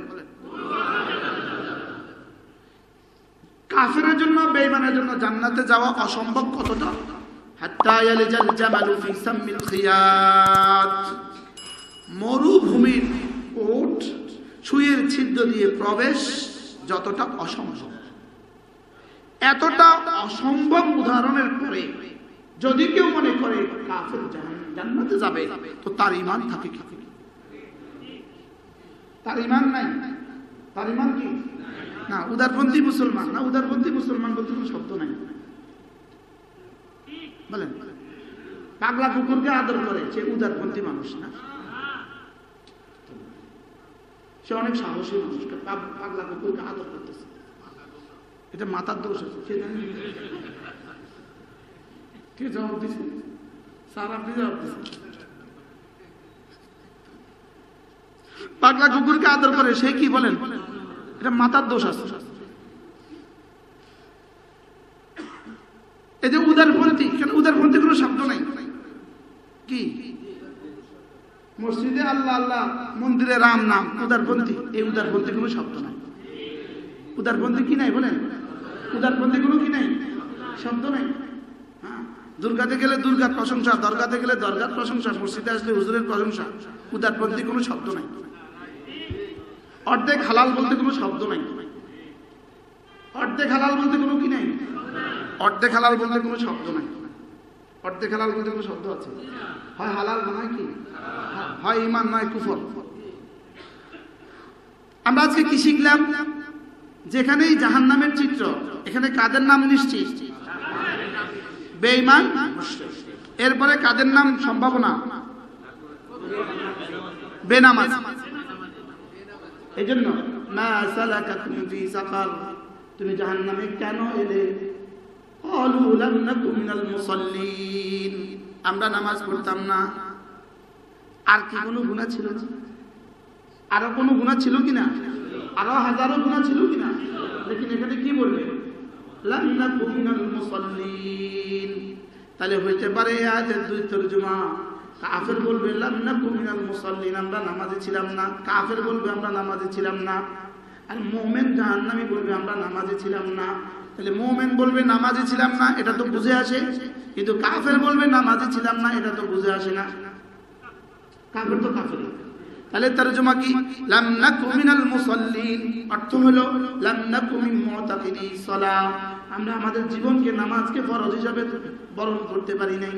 কাফেরের জন্য, বেঈমানের জন্য জান্নাতে যাওয়া অসম্ভব। কতটা? হাত্তা ইয়ালিজাল জামালু ফি সাম্মিল খিয়াত, মরুভূমির ওট সুয়ের ছিদ্র দিয়ে প্রবেশ যতটা অসম্ভব, এতটা অসম্ভব উদাহরণের পরে যদি কেউ মনে করে কাফের জান্নাতে যাবে, তো তার ঈমান থাকে কি? তার ঈমান নাই। তার ঈমান কি? না, উদারপন্থী মুসলমান। না, উদারপন্থী মুসলমান বলতে কোনো শব্দ নাই। বলেন, পাগলা কুকুরকে আদর করে, সে উদারপন্থী মানুষ না? সে অনেক সাহসী মানুষ, পাগলা কুকুরকে আদর করতেছে। এটা মাথার দোষ আছে। কে জানে? কে জবাব দিচ্ছে? স্যার আপনি জবাব দিচ্ছেন। পাগলা কুকুরকে আদর করে, সে কি? বলেন, এটা মাথার দোষ আছে। এই যে উদারপন্থী, কেন উদারপন্থী কোনো শব্দ নাই। কি? মসজিদে আল্লাহ আল্লাহ, মন্দিরে রাম নাম, উদারপন্থী। এই উদারপন্থী কোনো শব্দ নাই। উদারপন্থী কি নাই? বলেন, উদারপন্থী কোনো কি নাই? শব্দ নাই। হ্যাঁ, দুর্গাতে গেলে দুর্গার প্রশংসা, দরগাতে গেলে দরগার প্রশংসা, মসজিদে আসলে হুজুরের প্রশংসা। উদারপন্থী কোনো শব্দ নাই। অর্ধেক হালাল বলতে কোনো শব্দ নাই। অর্ধেক হালাল বলতে কোনো কি নাই? অর্ধেক হালাল বলতে কোনো শব্দ নাই। অর্ধেক হালাল বলতে কোনো শব্দ আছে? হয় হালাল নয় কি, হয় ঈমান নয় কুফর। আমরা আজকে কি শিখলাম? যেখানেই জাহান্নামের চিত্র, এখানে কাদের নাম নিশ্চিত? বেঈমান, মুশরিক। এরপরে কাদের নাম সম্ভাবনা? বেনামাজ। এজন্য মা সালাকাকুম ফি সাকার, তুমি জাহান্নামে কেন এলে? ক্বালু লাম নাকু মিনাল মুসাল্লিন, আমরা নামাজ পড়তাম না। আর কি কোনো গুনাহ ছিল না? আরো কোনো গুনাহ ছিল কিনা? আরো হাজারো গুনাহ ছিল কিনা? লেকিন এখানে কি বলবে? লাম নাকু মিনাল মুসাল্লিন। তাহলে হইতে পারে আয়াতের দুই তরজমা। কাফের বলবে লাম নাকু মিনাল মুসাল্লিন, আমরা নামাজে ছিলাম না। কাফের বলবে আমরা নামাজে ছিলাম না। আর মুমিন জাহান্নামী বলবে আমরা নামাজে ছিলাম না। তাহলে মুমিন বলবে নামাজে ছিলাম না, এটা তো বুঝে আসে। কিন্তু কাফের বলবে নামাজে ছিলাম না, এটা তো বুঝে আসে না। কাফের তো কাফের। তাহলে তরজমা কি? লাম নাকু মিনাল মুসাল্লিন, অর্থ হলো লাম নাকু মিন মুতাকিদি সালাহ, আমরা আমাদের জীবনকে, নামাজকে ফরজ হিসাবে বরণ করতে পারি নাই।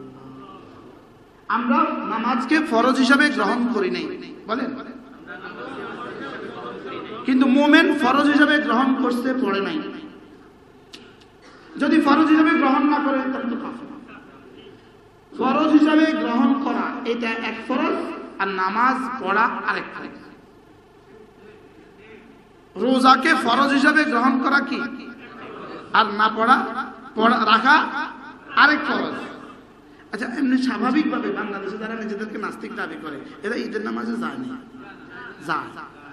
আমরা নামাজকে ফরজ হিসাবে গ্রহণ করি নাই। বলেন, কিন্তু মুমিন ফরজ হিসাবে গ্রহণ করতে পড়ে নাই। যদি ফরজ হিসাবে গ্রহণ না করে তাহলে তো কাফের। ফরজ হিসাবে গ্রহণ করা এটা এক ফরজ, আর নামাজ পড়া আরেক ফরজ। রোজাকে ফরজ হিসাবে গ্রহণ করা কি, আর না পড়া রাখা আরেক ফরজ। আচ্ছা, এমনি স্বাভাবিকভাবে বাংলাদেশে যারা নিজেদেরকে নাস্তিক দাবি করে, এরা ঈদের নামাজে যায় না? যায়।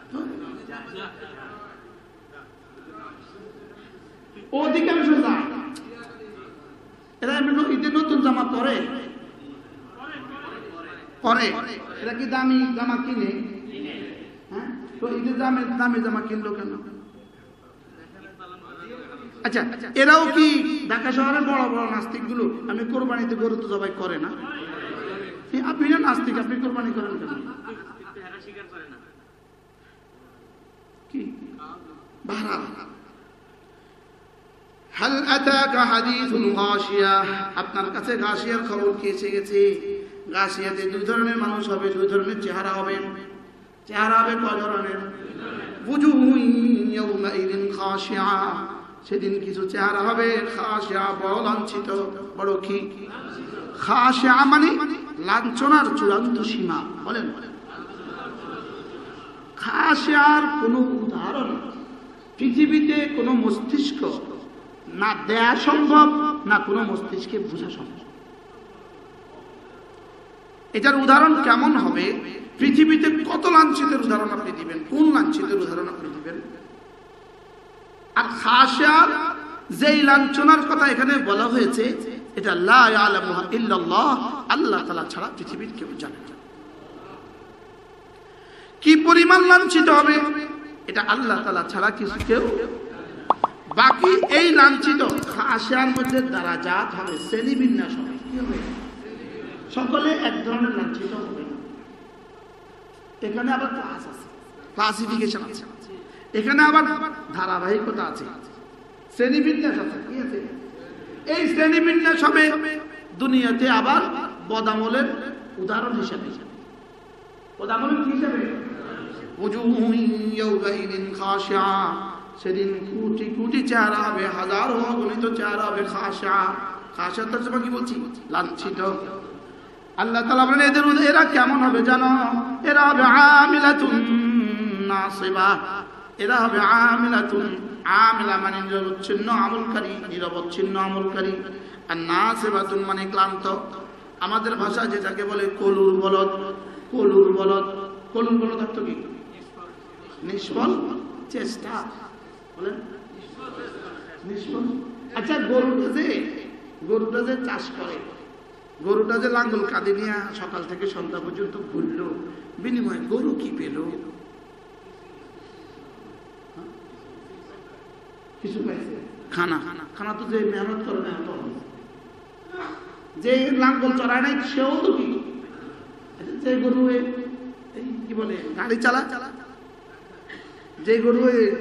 অধিকাংশ যায়। এরা ঈদের নতুন জামা পরে পরে এরা কি দামি জামা কিনে? হ্যাঁ, তো ঈদের দামি জামা কিনলো কেন? আচ্ছা, এরাও কি ঢাকা শহরের বড় বড় নাস্তিক গুলো আমি কোরবানিতে গরু তো জবাই করে না? আপনি না নাস্তিক, আপনি কোরবানি করেন কেন? কি বাহরাল, হাল আতাকা হাদিসুল গাশিয়া, আপনার কাছে গাশিয়ার খবর কি এসে গেছে? গাশিয়াতে দুই ধরনের মানুষ হবে, দুই ধরনের চেহারা হবে। চেহারা হবে কয় ধরনের? বুজুহুন ইয়াউমাইদিন খাশিয়া, সেদিন কিছু চেহারা হবে খাশিয়া, বড় লাঞ্ছিত। বড় কি? খাশিয়া মানে লাঞ্ছনার চূড়ান্ত সীমা। বলেন, খাশিয়ার কোনো উদাহরণ পৃথিবীতে কোনো মস্তিষ্ক না দেয়া সম্ভব, না কোনো মস্তিষ্কে বোঝা সম্ভব। এটার উদাহরণ কেমন হবে? পৃথিবীতে কত লাঞ্ছিতের উদাহরণ আপনি দিবেন, কোন লাঞ্ছিতের উদাহরণ আপনি দিবেন? আর খাশিয়ার যেই লাঞ্ছনার কথা এখানে বলা হয়েছে, এটা লা ইয়ালামুহা ইল্লাল্লাহ, আল্লাহ তাআলা ছাড়া পৃথিবীর কেউ জানে না। কি পরিমাণ লাঞ্ছিত হবে এটা আল্লাহ তাআলা ছাড়া কিছু কেউ। বাকি এই লাঞ্ছিত খাশিয়ার মধ্যে দারাজাত হবে, শ্রেণীবিন্যাস হবে। কি হবে? সকলে এক ধরনের লাঞ্ছিত হবে না। এখানে আবার ক্লাস আছে, ক্লাসিফিকেশন আছে, এখানে আবার ধারাবাহিকতা আছে, শ্রেণীবিন্যাস আছে। কি আছে? এই শ্রেণীবিন্যাস হবে দুনিয়াতে আবার বদামলের উদাহরণ হিসেবে। বদামলের কি হিসেবে? ওয়াজুহুন ইয়াওমাইদিন খাশিআ, সেদিন কোটি কোটি চেহারা হবে, হাজার অগণিত চেহারা হবে খাশিআ। খাশিআ তর্জমা কি বলছি? লাঞ্ছিত। আল্লাহ তাআলা বলেন এরা কেমন হবে জানো? এরা হবে আমিলাতুন নাসিবা, এরা হবে আমিলাতুন, আমিলা মানে নিরবচ্ছিন্ন আমলকারী, নিরবচ্ছিন্ন আমলকারী। আর নাসিবাতুন মানে ক্লান্ত। আমাদের ভাষায় যেটাকে বলে কলুর বলদ, কলুর বলদ, কলুর বলদ অর্থ কি? নিষ্ফল চেষ্টা। বলেন নিষ্ফল। আচ্ছা, গরুটা যে চাষ করে, গরুটা যে লাঙ্গল কাঁধে নিয়ে সকাল থেকে সন্ধ্যা পর্যন্ত ঘুরলো, বিনিময়ে গরু কি পেল? কিছু পাইছে? খানা। খানা তো যে মেহনত করে না, যে লাঙ্গল চড়ায় নাই সেও তো কি, যে গরু কি বলে গাড়ি চালা, যে গরু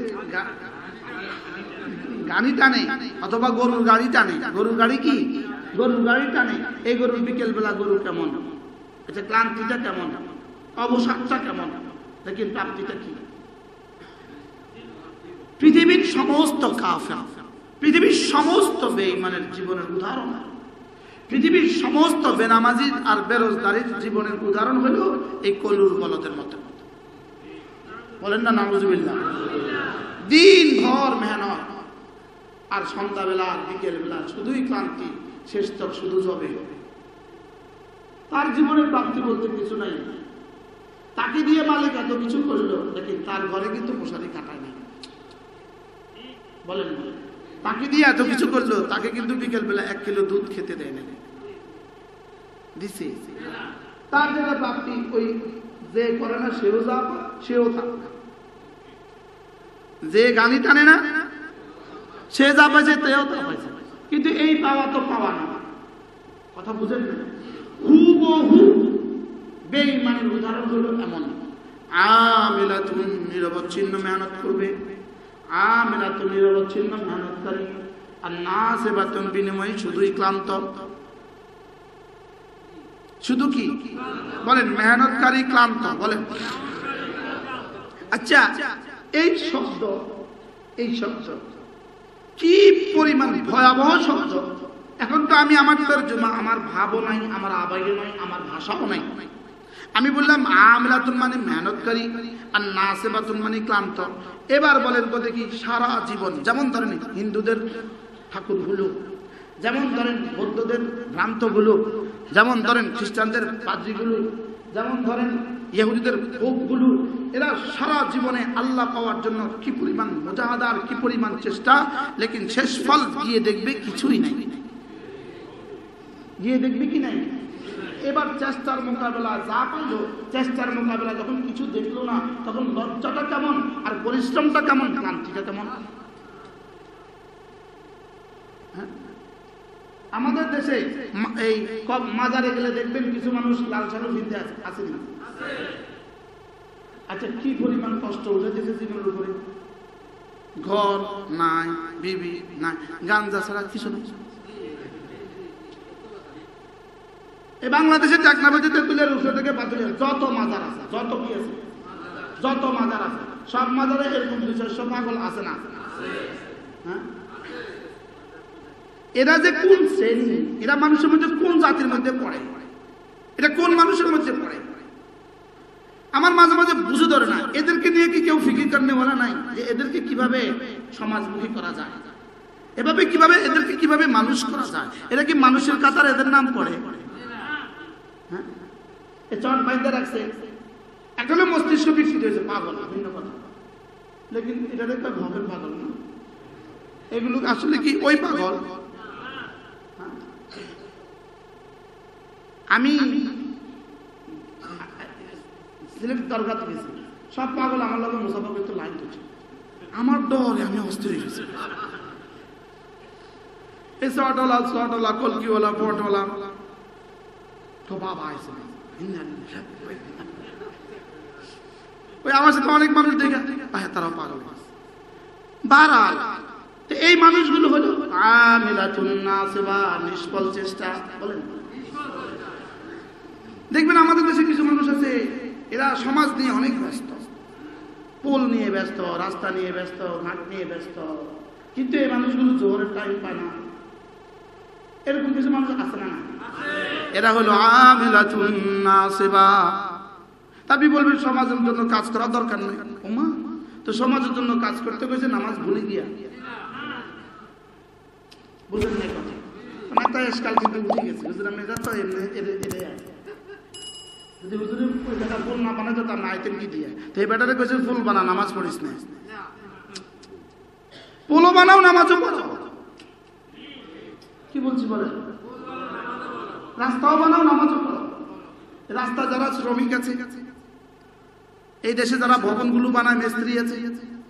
গাড়ি টানে অথবা গরুর গাড়ি টানে, গরুর গাড়ি কি? গরুর গাড়ি টানে। এই গরুর বিকেল বেলা গরু কেমন? আচ্ছা, ক্লান্তিটা কেমন? অবসাদটা কেমন? দেখেন প্রাপ্তিটা কি? পৃথিবীর সমস্ত কাফের, পৃথিবীর সমস্ত বেঈমানের জীবনের উদাহরণ, পৃথিবীর সমস্ত বেনামাজি আর বেরোজগারির জীবনের উদাহরণ হলো এই কলুর বলদের মতো। বলেন না নাউজুবিল্লাহ। দিন ভর মেহনত আর সন্ধ্যাবেলা বিকেল বেলা শুধুই ক্লান্তি, শেষ তক শুধু জবে। তার জীবনের প্রাপ্তি বলতে কিছু নাই। তাকে দিয়ে মালিক এত কিছু করলো, দেখেন তার ঘরে কিন্তু মশারি কাটায় না। বলেন, তাকে দিয়ে এত কিছু করলো, তাকে কিন্তু বিকেল বেলা 1 কিলো দুধ খেতে দেয় না, দিছে। তার যেটা প্রাপ্তি, ওই যে করে না সেও যা, সেও থাকবে। যে গানি টানে না সে যা পাইছে তেও তা পাইছে, কিন্তু এই পাওয়া তো পাওয়া না। কথা বুঝেন না? হুবহু বেঈমানের উদাহরণ হলো এমন। আমিলাতুন নিরবচ্ছিন্ন মেহনত করবে, আমিলাতুন নিরবচ্ছিন্ন মেহনতকারী, আর নাসিবাতুন বিনিময়ে শুধুই ক্লান্ত। শুধু কি বলেন? মেহনতকারী ক্লান্ত। বলেন আচ্ছা, এই শব্দ কি পরিমাণ ভয়াবহ শব্দ! এখন তো আমি আমার তরজমা, আমার ভাবও নাই, আমার আবেগও নাই, আমার ভাষাও নাই। আমি বললাম আমিলাতুন মানে মেহনতকারী, আর নাসিবাতুন মানে ক্লান্ত। এবার বলেন তো দেখি, সারা জীবন, যেমন ধরেন হিন্দুদের ঠাকুরগুলো, যেমন ধরেন বৌদ্ধদের ভ্রান্তগুলো, যেমন ধরেন খ্রিস্টানদের পাদ্রীগুলো, যেমন ধরেন ইহুদিদের পোপগুলো, এরা সারা জীবনে আল্লাহ পাওয়ার জন্য কি পরিমাণ মুজাহাদার, কি পরিমাণ চেষ্টা, লেকিন শেষ ফল গিয়ে দেখবে কিছুই নাই। গিয়ে দেখবে কি নাই? এবার চেষ্টার মোকাবেলা যা পাইলো, চেষ্টার মোকাবেলা যখন কিছু দেখলো না, তখন লজ্জাটা কেমন, আর পরিশ্রমটা কেমন, ক্লান্তিটা কেমন। আমাদের দেশে এই মাজারে গেলে দেখবেন কিছু মানুষ লাল শাড়ি কিনতে আছে না? আচ্ছা, কি পরিমাণ কষ্ট উঠেছে জীবনের উপরে। ঘর নাই, বিবি নাই, গাঞ্জা ছাড়া কিছু নেই। এই বাংলাদেশের টেকনাফে তেঁতুলের উৎস থেকে বাতুলের যত মাজার আছে, যত কি আছে, যত মাজার আছে, সব মাজারে এরকম 200 পাগল আছে না? হ্যাঁ, এরা যে কোন শ্রেণী, এরা মানুষের মধ্যে কোন জাতির মধ্যে পড়ে, এটা কোন মানুষের মধ্যে পড়ে? আমার মাঝে মাঝে বুঝে ধরে না, এদেরকে নিয়ে কি কেউ ফিকির করতে বলা নাই যে এদেরকে কিভাবে সমাজমুখী করা যায়, এভাবে কিভাবে এদেরকে কিভাবে মানুষ করা যায়? এরা কি মানুষের কাতার এদের নাম পড়ে? হ্যাঁ, চট বাইন্দা রাখছে, একটা হলো মস্তিষ্ক বিকৃত হয়েছে, পাগল, ভিন্ন কথা। লেকিন এটা দেখতে ভবের পাগল না, এগুলো আসলে কি ওই পাগল? আমি সিলেট দরগাতে গেছি, সব পাগল আমার লগে মুসাফা করতে লাইন করছে, আমার ডরে আমি অস্থির হয়ে গেছি। এই শটওয়ালা কলকিওয়ালা পটওয়ালা তো বাবা আইসে, ওই আমার সাথে অনেক মানুষ দেখে তারাও পাগল। বারাল এই মানুষগুলো হলো আমিলাতুন নাসিবা, নিষ্ফল চেষ্টা। বলেন, দেখবেন আমাদের দেশে কিছু মানুষ আছে, এরা সমাজ নিয়ে অনেক ব্যস্ত, পোল নিয়ে ব্যস্ত, রাস্তা নিয়ে ব্যস্ত, মাঠ নিয়ে ব্যস্ত, কিন্তু এই মানুষগুলো জোহরের টাইম পায় না। এরকম কিছু মানুষ আছে না? এরা হলো আমিলাতুন নাসিবা। আপনি বলবেন সমাজের জন্য কাজ করার দরকার নেই। ওমা, তো সমাজের জন্য কাজ করতে গেছে নামাজ ভুলে গিয়া, বুঝলেন না কথা? মাথায় এসকাল কিন্তু উঠে গেছে, বুঝলেন? আমি যা তো এটাই আছে, যদি হুজুরে ওই জায়গা ফুল না বানাতো তার না আইতেন কি দিয়ে, তো এই ব্যাটারে কইছে ফুল বানা, নামাজ পড়িস না। পোলো বানাও, নামাজও পড়ো। কি বলছি বলে? রাস্তাও বানাও, নামাজও পড়ো। রাস্তা যারা শ্রমিক আছে, এই দেশে যারা ভবনগুলো বানায়, মিস্ত্রি আছে,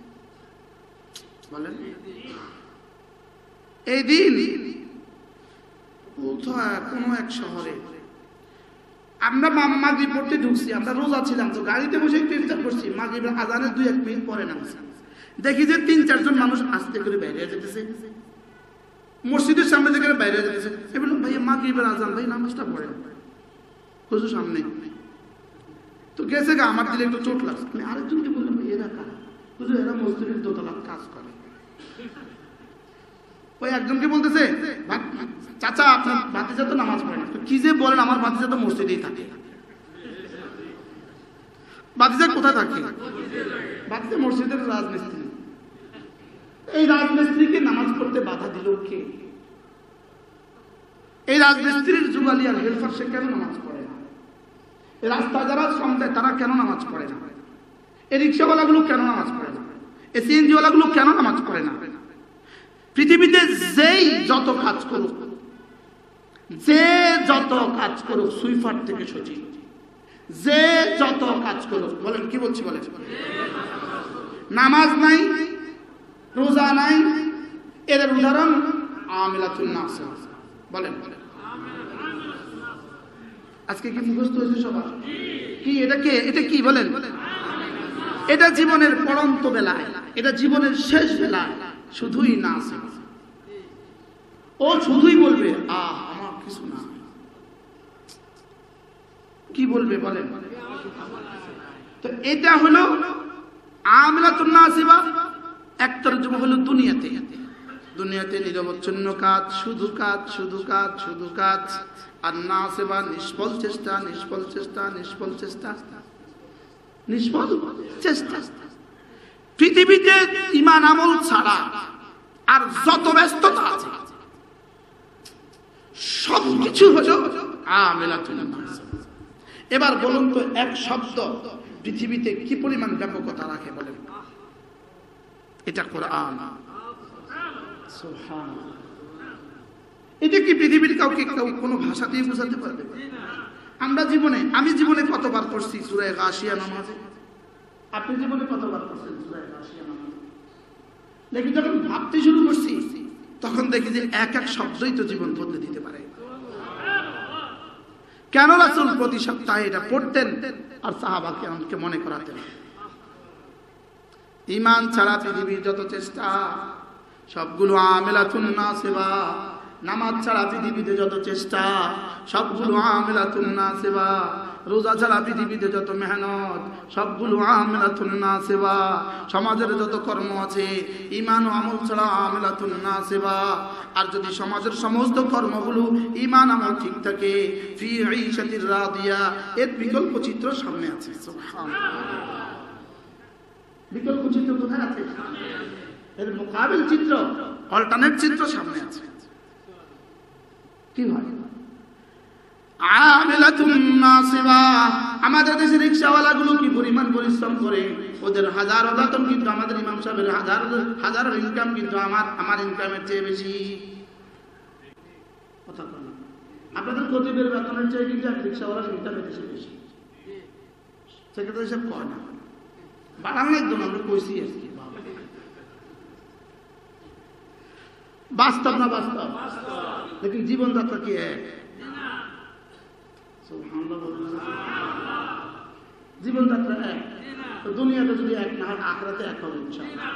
বলেন এই দিন কোন এক শহরে আমরা মাগরিব পড়তে ঢুকছি, আমরা রোজা ছিলাম, তো গাড়িতে বসে একটু ইফতার করছি, মাগরিবের আজানের 2-1 মিনিট পরে নামছি, দেখি যে 3-4 জন মানুষ আস্তে করে বাইরে যেতেছে, মসজিদের সামনে থেকে বাইরে যেতেছে। আমি বললাম, ভাইয়া মাগরিবের আজান, ভাই নামাজটা পড়েন হুজুর সামনে। তো গেছে গা, আমার দিলে একটু চোট লাগছে। আমি আরেকজনকে বললাম, এরা কারা? হুজুর এরা মসজিদের দোতলার কাজ করে। ওই একজনকে বলতেছে, চাচা আপনার ভাতিজা তো নামাজ পড়ে না। কি যে বলেন, আমার ভাতিজা তো মসজিদেই থাকে। ভাতিজা কোথায় থাকে? ভাতিজা মসজিদের রাজমিস্ত্রি। এই রাজমিস্ত্রিকে নামাজ পড়তে বাধা দিল কে? এই রাজমিস্ত্রির যুগালি আর হেলফার, সে কেন নামাজ পড়ে না? এই রাস্তা যারা শ্রম দেয় তারা কেন নামাজ পড়ে না? এই রিক্সাওয়ালাগুলো কেন নামাজ পড়ে না? এই সিএনজিওয়ালাগুলো কেন নামাজ পড়ে না? পৃথিবীতে যেই যত কাজ করুক, যে যত কাজ করুক, সুইফার থেকে সচিব, যে যত কাজ করুক, বলেন কি বলছি বলেন, নামাজ নাই, রোজা নাই, এদের উদাহরণ আমিলাতুন নাসিবা। বলেন আজকে কি মুখস্থ হয়েছে সবার? কি এটা কি বলেন? এটা জীবনের পড়ন্ত বেলায়, এটা জীবনের শেষ বেলায় শুধুই নাসিবা। ও শুধুই বলবে আমার কিছু না। কি বলবে বলেন? তো এটা হলো আমিলাতুন নাসিবা। একটার যুব হলো দুনিয়াতে নিরবচ্ছিন্ন কাজ, শুধু কাজ, শুধু কাজ, শুধু কাজ। আর নাসিবা নিষ্ফল চেষ্টা, নিষ্ফল চেষ্টা, নিষ্ফল চেষ্টা, নিষ্ফল চেষ্টা। পৃথিবীতে ঈমান আমল ছাড়া আর যত ব্যস্ততা আছে সবকিছু হলো আমিলাতুন নাসিবা। এবার বলুন তো, এক শব্দ পৃথিবীতে কি পরিমাণ ব্যাপকতা রাখে বলেন? এটা কোরআন। সুবহানাল্লাহ। এটা কি পৃথিবীর কাউকে কোনো ভাষা দিয়ে বোঝাতে পারবে? আমি জীবনে কতবার পড়ছি সূরা গাশিয়া নামাজে? আপনি জীবনে কতবার পড়ছেন সূরা গাশিয়া নামাজে? লেকিন যখন ভাবতে শুরু করছি তখন দেখি যে এক এক শব্দই তো জীবন বদলে দিতে পারে। কেন রাসূল প্রতি সপ্তাহে এটা পড়তেন আর সাহাবাকে আমাকে মনে করাতেন? ঈমান ছাড়া পৃথিবীর যত চেষ্টা সবগুলো আমিলাতুন নাসিবা। নামাজ ছাড়া পৃথিবীতে যত চেষ্টা সবগুলো আমিলাতুন নাসিবা, রোজা ছাড়া পৃথিবীতে যত মেহনত সবগুলো আমিলাতুন নাসিবা, সমাজের যত কর্ম আছে ঈমান ও আমল ছাড়া আমিলাতুন নাসিবা। আর যদি সমাজের সমস্ত কর্মগুলো ঈমান আমল ঠিক থাকে, ফি ঈশাতির রাদিয়া, এর বিকল্প চিত্র সামনে আছে। সুবহানাল্লাহ। বিকল্প চিত্র কোথায় আছে? এর মোকাবিল চিত্র, অল্টারনেট চিত্র সামনে আছে। কি হয়? আমিলাতুন নাসিবা, আমাদের দেশের রিকশাওয়ালাগুলো কি পরিমাণ পরিশ্রম করে, ওদের হাজারো বেতন কিন্তু আমাদের ইমাম সাহেবের হাজারো ইনকাম কিন্তু আমার ইনকামের চেয়ে বেশি। কথা বলেন, আপনাদের খতিবের বেতনের চেয়ে কিন্তু রিকশাওয়ালার ইনকামের চেয়ে বেশি। সেক্রেটারি সাহেব কয় না, বাড়ান একদম, আমরা কইছি আর কি। বাস্তব না বাস্তব? লেকিন জীবনযাত্রা কি এক? জীবনযাত্রা এক। তো দুনিয়াতে যদি এক না হয়, আখিরাতে এক হবে ইনশাআল্লাহ।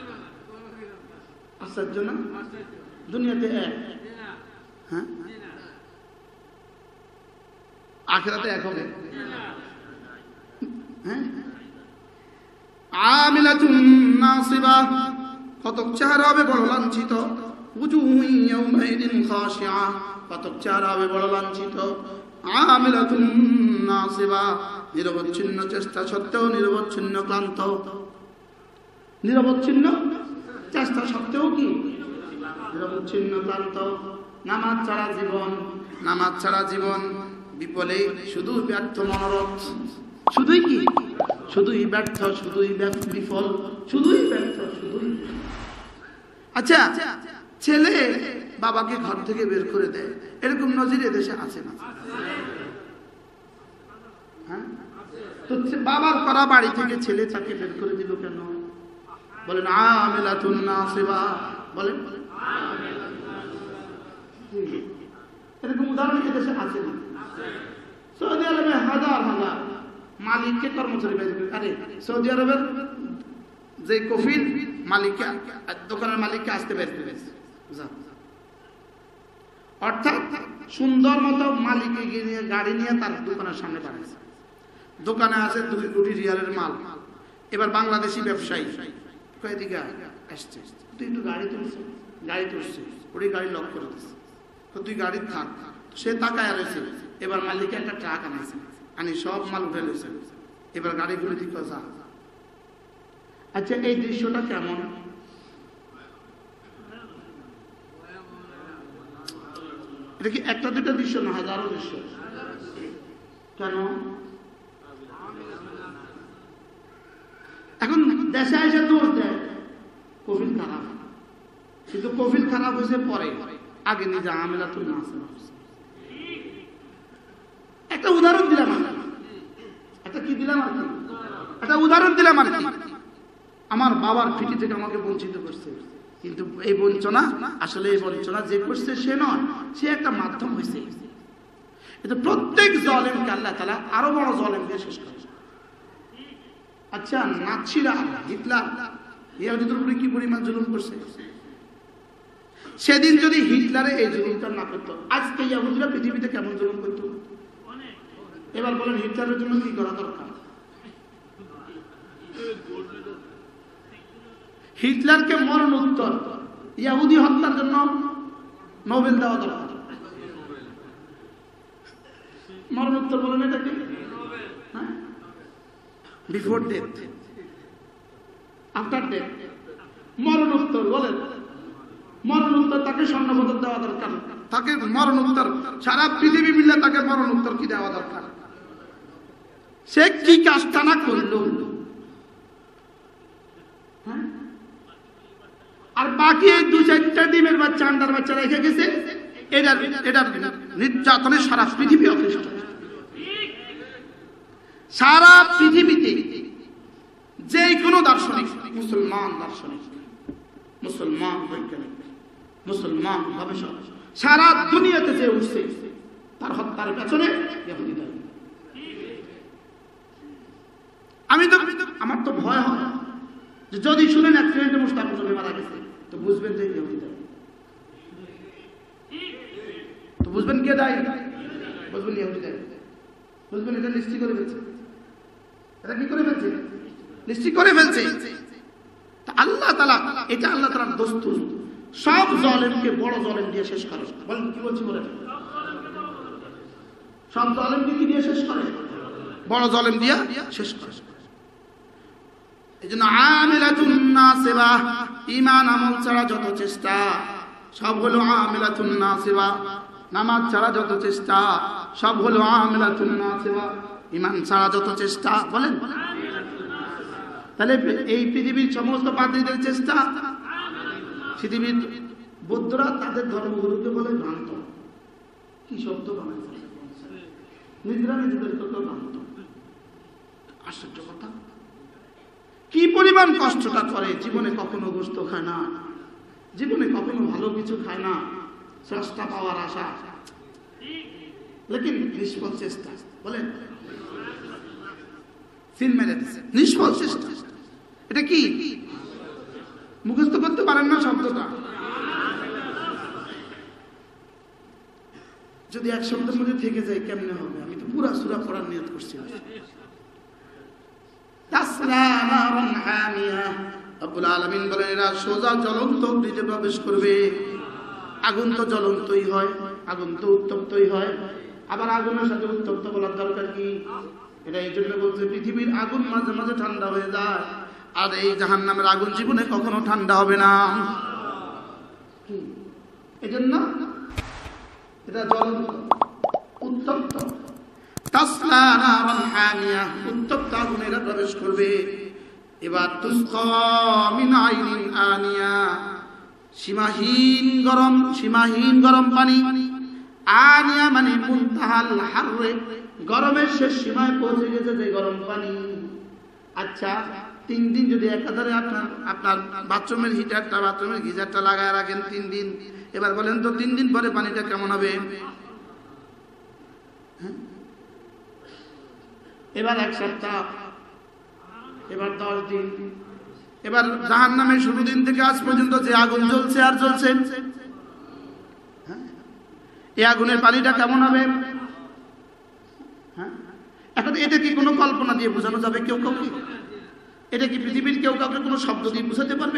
আশ্চর্য না? দুনিয়াতে এক, হ্যাঁ, আখিরাতে এক হবে। হ্যাঁ, আমিলাতুন নাসিবা, কতক চেহারা হবে বড় লাঞ্ছিত, উজুহুন ইয়াউমাইদিন খাশিআ, কতক চেহারা হবে বড় লাঞ্ছিত। আমিলাতুন নাসিবা, নিরবচ্ছিন্ন চেষ্টা সত্ত্বেও নিরবচ্ছিন্ন ক্লান্ত, নিরবচ্ছিন্ন চেষ্টা সত্ত্বেও কি নিরবচ্ছিন্ন ক্লান্ত। নামাজ ছাড়া জীবন, নামাজ ছাড়া জীবন বিফলে, শুধু ব্যর্থ মনোরথ, শুধুই কি, শুধুই ব্যর্থ, শুধুই বিফল, শুধুই ব্যর্থ, শুধুই। আচ্ছা, ছেলে বাবাকে ঘর থেকে বের করে দেয়, এরকম নজির এদেশে আছে না? হ্যাঁ, তো বাবার করা বাড়ি থেকে ছেলে তাকে বের করে দিল কেন? বলেন আমিলাতুন নাসিবা, বলেন। এরকম উদাহরণ এদেশে আছে না? সৌদি আরবে হাজার হাজার মালিককে কর্মচারী বের করে। আরে সৌদি আরবের যে কফিল মালিককে, দোকানের মালিককে আসতে বের করেছে, অর্থাৎ সুন্দর মতো মালিককে গিয়ে গাড়ি নিয়ে তার দোকানের সামনে দাঁড়াইছে। দোকানে আছে 2 কোটি রিয়ালের মাল। এবার বাংলাদেশি ব্যবসায়ী কয়েদিকে আসছে, তুই একটু গাড়ি তুলছে, গাড়ি তুলছে, ওই গাড়ি লক করে দিচ্ছে, তুই গাড়ি থাক। সে তাকায় রয়েছে। এবার মালিকে একটা ট্রাক আনাইছে, আনি সব মাল উঠে রয়েছে। এবার গাড়িগুলো দিকে যা। আচ্ছা, এই দৃশ্যটা কেমন? এটা কি একটা দুটা দৃশ্য না, হাজারো দৃশ্য। কেন? এখন দেশে এসে দোষ দেয় কফিল খারাপ, কিন্তু কফিল খারাপ হয়েছে পরে, আগে নিজে আমিলাতুন নাসিবা। একটা উদাহরণ দিলাম, একটা কি দিলাম আর কি, একটা উদাহরণ দিলাম আর কি। আমার বাবার পিঠি থেকে আমাকে বঞ্চিত করছে, কিন্তু এই বঞ্চনা, আসলে এই বঞ্চনা যে করছে সে নয়, সে একটা মাধ্যম হয়েছে। এটা প্রত্যেক জালেমকে আল্লাহ তাআলা আরো বড় জালেম দিয়ে শেষ করে। আচ্ছা, নাৎসিরা, হিটলার, ইহুদিদের উপরে কি পরিমাণ জুলুম করছে? সেদিন যদি হিটলারে এই জুলুমটা না করতো, আজকে ইহুদিরা পৃথিবীতে কেমন জুলুম করত? এবার বলেন হিটলারের জন্য কি করা দরকার? হিটলারকে মরণোত্তর ইহুদি হত্যার জন্য নোবেল দেওয়া দরকার। মরণোত্তর বলেন এটা কি? বিফোর ডেথ, আফটার ডেথ, মরণোত্তর বলেন। মরণোত্তর তাকে স্বর্ণপদক দেওয়া দরকার, তাকে মরণোত্তর, সারা পৃথিবী মিলে তাকে মরণোত্তর কি দেওয়া দরকার? সে কি কাজটা না করল? আর বাকি এই 2-4টা ডিমের বাচ্চা, আন্ডার বাচ্চা রেখে গেছে, এটার নির্যাতনে সারা পৃথিবী অতিষ্ঠ। সারা পৃথিবীতে যে কোনো দার্শনিক, মুসলমান দার্শনিক, মুসলমান বৈজ্ঞানিক, মুসলমান গবেষক সারা দুনিয়াতে যে উঠছে, তার হত্যার পেছনে ইহুদি দায়ী। আমার তো ভয় হয় যে যদি শুনেন অ্যাক্সিডেন্টে মুস্তাফিজুর মারা গেছে, তো বুঝবেন যে ইহুদি দায়ী। কে দায়ী? বুঝবেন ইহুদি দায়ী। বুঝবেন এটা লিস্টি করে ফেলছে। এটা কি করে ফেলছে? লিস্টি করে ফেলছে। আল্লাহ তাআলা, এটা আল্লাহ তাআলার দস্তুর, সব জালেমকে বড় জালেম দিয়ে শেষ করে। বলেন কি বলছি বলেন? সব জালেমকে কি দিয়ে শেষ করে? বড় জালেম দিয়ে শেষ করে। এজন্য আমিলাতুন নাসিবা, ঈমান আমল ছাড়া যত চেষ্টা সব হলো আমিলাতুন নাসিবা। নামাজ ছাড়া যত চেষ্টা সব হলো আমিলাতুন নাসিবা। ঈমান ছাড়া যত চেষ্টা, বলেন। তাহলে এই পৃথিবীর সমস্ত পাদ্রীদের চেষ্টা, পৃথিবীর বৌদ্ধরা তাদের ধর্মগুরুকে বলে ভ্রান্ত। কি শব্দ বানাইছে নিজেরা নিজেদের কথা ভ্রান্ত। আশ্চর্য কথা, কি পরিমাণ কষ্টটা করে। জীবনে কখনো গোশত খায় না, জীবনে কখনো ভালো কিছু খায় না, স্রষ্টা পাওয়ার আশা, লেকিন নিষ্ফল চেষ্টা, বলেন। সিল মেরে দিচ্ছে, নিষ্ফল চেষ্টা। এটা কি মুখস্থ করতে পারেন না শব্দটা? যদি এক শব্দের মধ্যে থেকে যায় কেমনে হবে? আমি তো পুরা সূরা পড়ার নিয়ত করছি। রব্বুল আলামিন বলেন এরা সোজা জ্বলন্ত অগ্নিতে প্রবেশ করবে। আগুন তো জ্বলন্তই হয়, আগুন তো উত্তপ্তই হয়। আবার আগুনের সাথে উত্তপ্ত বলার দরকার কি? এটা এই জন্য বলছে পৃথিবীর আগুন মাঝে মাঝে ঠান্ডা হয়ে যায়, আর এই জাহান্নামের আগুন জীবনে কখনো ঠান্ডা হবে না। এই জন্য এটা জ্বলন্ত, উত্তপ্ত। তাসলা নারান হামিয়া, উত্তপ্ত আগুনে এরা প্রবেশ করবে। এবার তুসকা মিন আইনিন আনিয়া, সীমাহীন গরম, সীমাহীন গরম পানি। আনিয়া মানে মুনতাহাল হাররে, গরমের শেষ সীমায় পৌঁছে গেছে যে গরম পানি। আচ্ছা 3 দিন যদি একাধারে আপনার বাথরুমের হিটারটা, বাথরুমের গিজারটা লাগায় রাখেন 3 দিন, এবার বলেন তো 3 দিন পরে পানিটা কেমন হবে? এবার 1 সপ্তাহ, এবার 10 দিন, এবার জাহান্নামের শুরু দিন থেকে আজ পর্যন্ত যে আগুন জ্বলছে আর জ্বলছে, এই আগুনের পানিটা কেমন হবে? এখন এটা কি কোনো কল্পনা দিয়ে বোঝানো যাবে কেউ কাউকে? এটা কি পৃথিবীর কেউ কাউকে কোনো শব্দ দিয়ে বোঝাতে পারবে?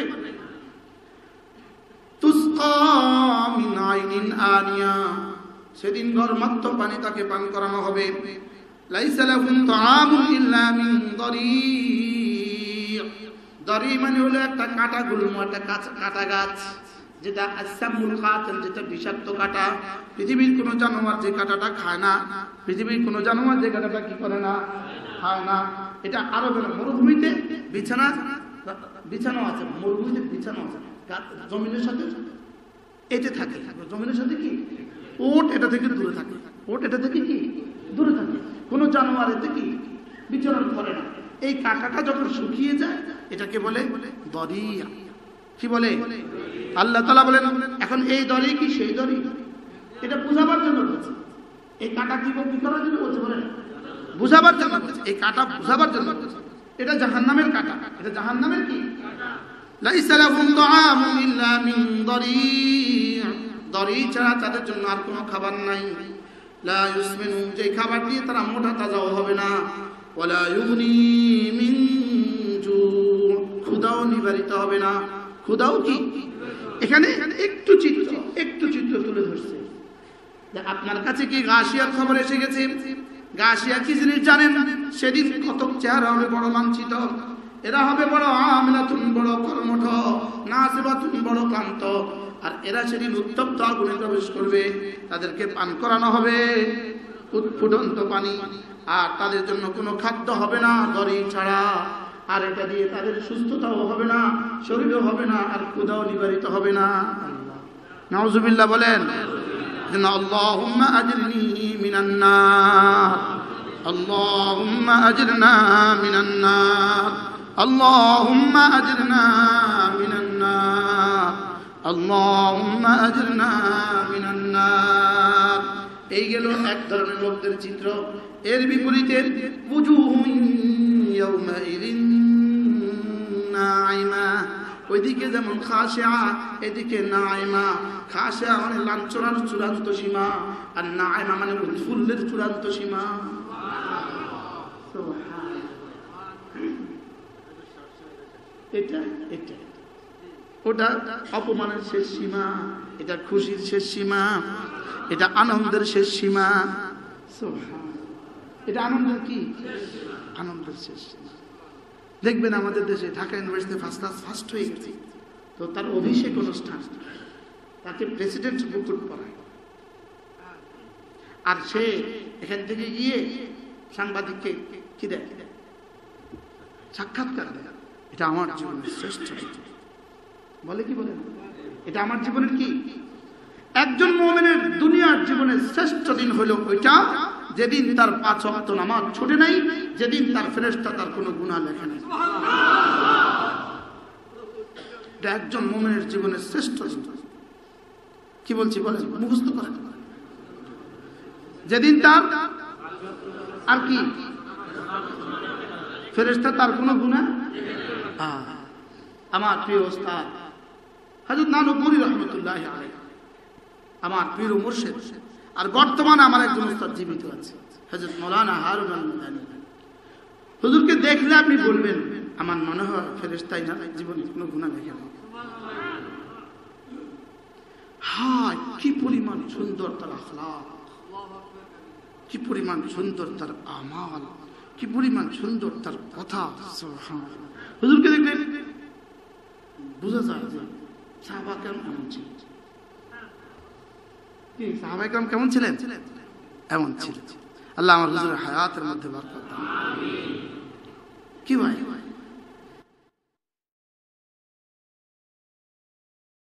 তুসকা মিন আইনিন আনিয়া, সেদিন গরমাক্ত পানি তাকে পান করানো হবে। লাইসা লাহুম তাআমুন ইল্লা মিন দারি। দারি মানে হলো একটা কাঁটা গুল্ম, একটা কাঁটা গাছ, যেটা আসামুল কাতিল, যেটা বিষাক্ত কাঁটা। পৃথিবীর কোনো জানোয়ার যে কাঁটাটা খায় না, পৃথিবীর কোনো জানোয়ার যে কাঁটাটা কি করে না, খায় না। এটা আরবের মরুভূমিতে বিছানো আছে, মরুভূমিতে বিছানো আছে, জমিনের সাথে এতে থাকে। জমিনের সাথে কি ওট এটা থেকে দূরে থাকে, ওট এটা থেকে কি দূরে থাকে। কোনো জানোয়ার এতে কি বিচরণ করে না। এই কাঁটাটা যখন শুকিয়ে যায় এটাকে বলে দরিয়া। কি বলে? আল্লাহ তাআলা বলেন এখন এই দরি কি সেই দরি? এটা বুঝাবার জন্য বলছে। এই কাঁটা কি করার জন্য বলছে? বলেন বুঝাবার জন্য বলছে। এই কাঁটা বুঝাবার জন্য বলছে। এটা জাহান্নামের কাঁটা। এটা জাহান্নামের কি? লাইসা লাহুম তাআমুন ইল্লা মিন দারি। দরি ছাড়া তাদের জন্য আর কোনো খাবার নাই। লা ইউসমিনু, যে খাবার দিয়ে তারা মোটা তাজাও হবে না। ওয়ালা ইউগনি মিন জু, ক্ষুধাও নিবারিত হবে না। ক্ষুধাও কি? এখানে একটু চিত্র তুলে ধরছে। আপনার কাছে কি গাশিয়ার খবর এসে গেছে? গাশিয়া কি জিনিস জানেন? সেদিন কত চেহারা হবে বড় লাঞ্ছিত, এরা হবে বড় আমিলাতুন, বড় কর্মঠ, নাসিবাতুন, বড় ক্লান্ত। আর এরা সেদিন উত্তপ্ত আগুনে প্রবেশ করবে, তাদেরকে পান করানো হবে উৎফুটন্ত পানি, আর তাদের জন্য কোনো খাদ্য হবে না দড়ি ছাড়া। আর এটা দিয়ে তাদের সুস্থতাও হবে না, শরীরও হবে না, আর ক্ষুধাও নিবারিত হবে না। নাউজুবিল্লাহ বলেন। আল্লাহুম্মা আজরিনি মিনান নার, আল্লাহুম্মা আজরিনা মিনান নার, আল্লাহুম্মা আজরিনা মিনান নার, আল্লাহুম্মা আজরিনা মিনান নার। এই গেল এক ধরনের লোকদের চিত্র। এর বিপরীতে উজুহুন ইয়াউমাইযিন নাঈমা, ওইদিকে যেমন খাশিয়া, এদিকে নাইমা। খাশিয়া মানে লাঞ্ছনার চূড়ান্ত সীমা, আর নাইমা মানে উৎফুল্লের চূড়ান্ত সীমা। এটা এটা ওটা অপমানের শেষ সীমা, এটা খুশির শেষ সীমা, এটা আনন্দের শেষ সীমা। এটা আনন্দের কি? আনন্দের শেষ সীমা। দেখবেন আমাদের দেশে ঢাকা ইউনিভার্সিটি ফার্স্ট হয়ে গেছে, তো তার অভিষেক অনুষ্ঠান, তাকে প্রেসিডেন্ট মুকুট পরায়, আর সে এখান থেকে গিয়ে সাংবাদিককে কি দেয়? সাক্ষাৎকার দেয়। এটা আমার জীবনের শ্রেষ্ঠ বলে, কি বলে? এটা আমার জীবনের কি? একজন মুমিনের দুনিয়ার জীবনের শ্রেষ্ঠ দিন হলো ওইটা যেদিন তার 5 ওয়াক্ত নামাজ ছুটে নাই, যেদিন তার ফেরেশতা তার কোনো গুনাহ লেখে নাই। এটা একজন মুমিনের জীবনের শ্রেষ্ঠ দিন। কি বলছি বলেন, মুখস্থ করেন। যেদিন তার আর কি ফেরেশতা তার কোনো গুনাহ। আমার প্রিয় ওস্তাদ হযরত নানুপুরি রহমতুল্লাহ আলাইহি, আমার প্রিয় মুর্শিদ, আর বর্তমানে আমার একজন ওস্তাদ জীবিত আছে, হযরত মাওলানা হারুন আল মাদানী। হুজুরকে দেখলে আপনি বলবেন আমার মনে হয় ফেরেশতাই না, জীবনে কোনো গুনাহ লেখে না। হায় কি পরিমাণ সুন্দর তার আখলাক, কি পরিমাণ সুন্দর তার আমাল, কি পরিমাণ সুন্দর তার কথা। সুবহানাল্লাহ। হুজুরকে দেখলে বোঝা যায় যে সাহাবা কেমন ছিলেন। সাহাবা কেরাম কেমন ছিলেন? এমন ছিলেন। আল্লাহ আমার হুজুরের হায়াতের মধ্যে বরকত দান। কি ভাই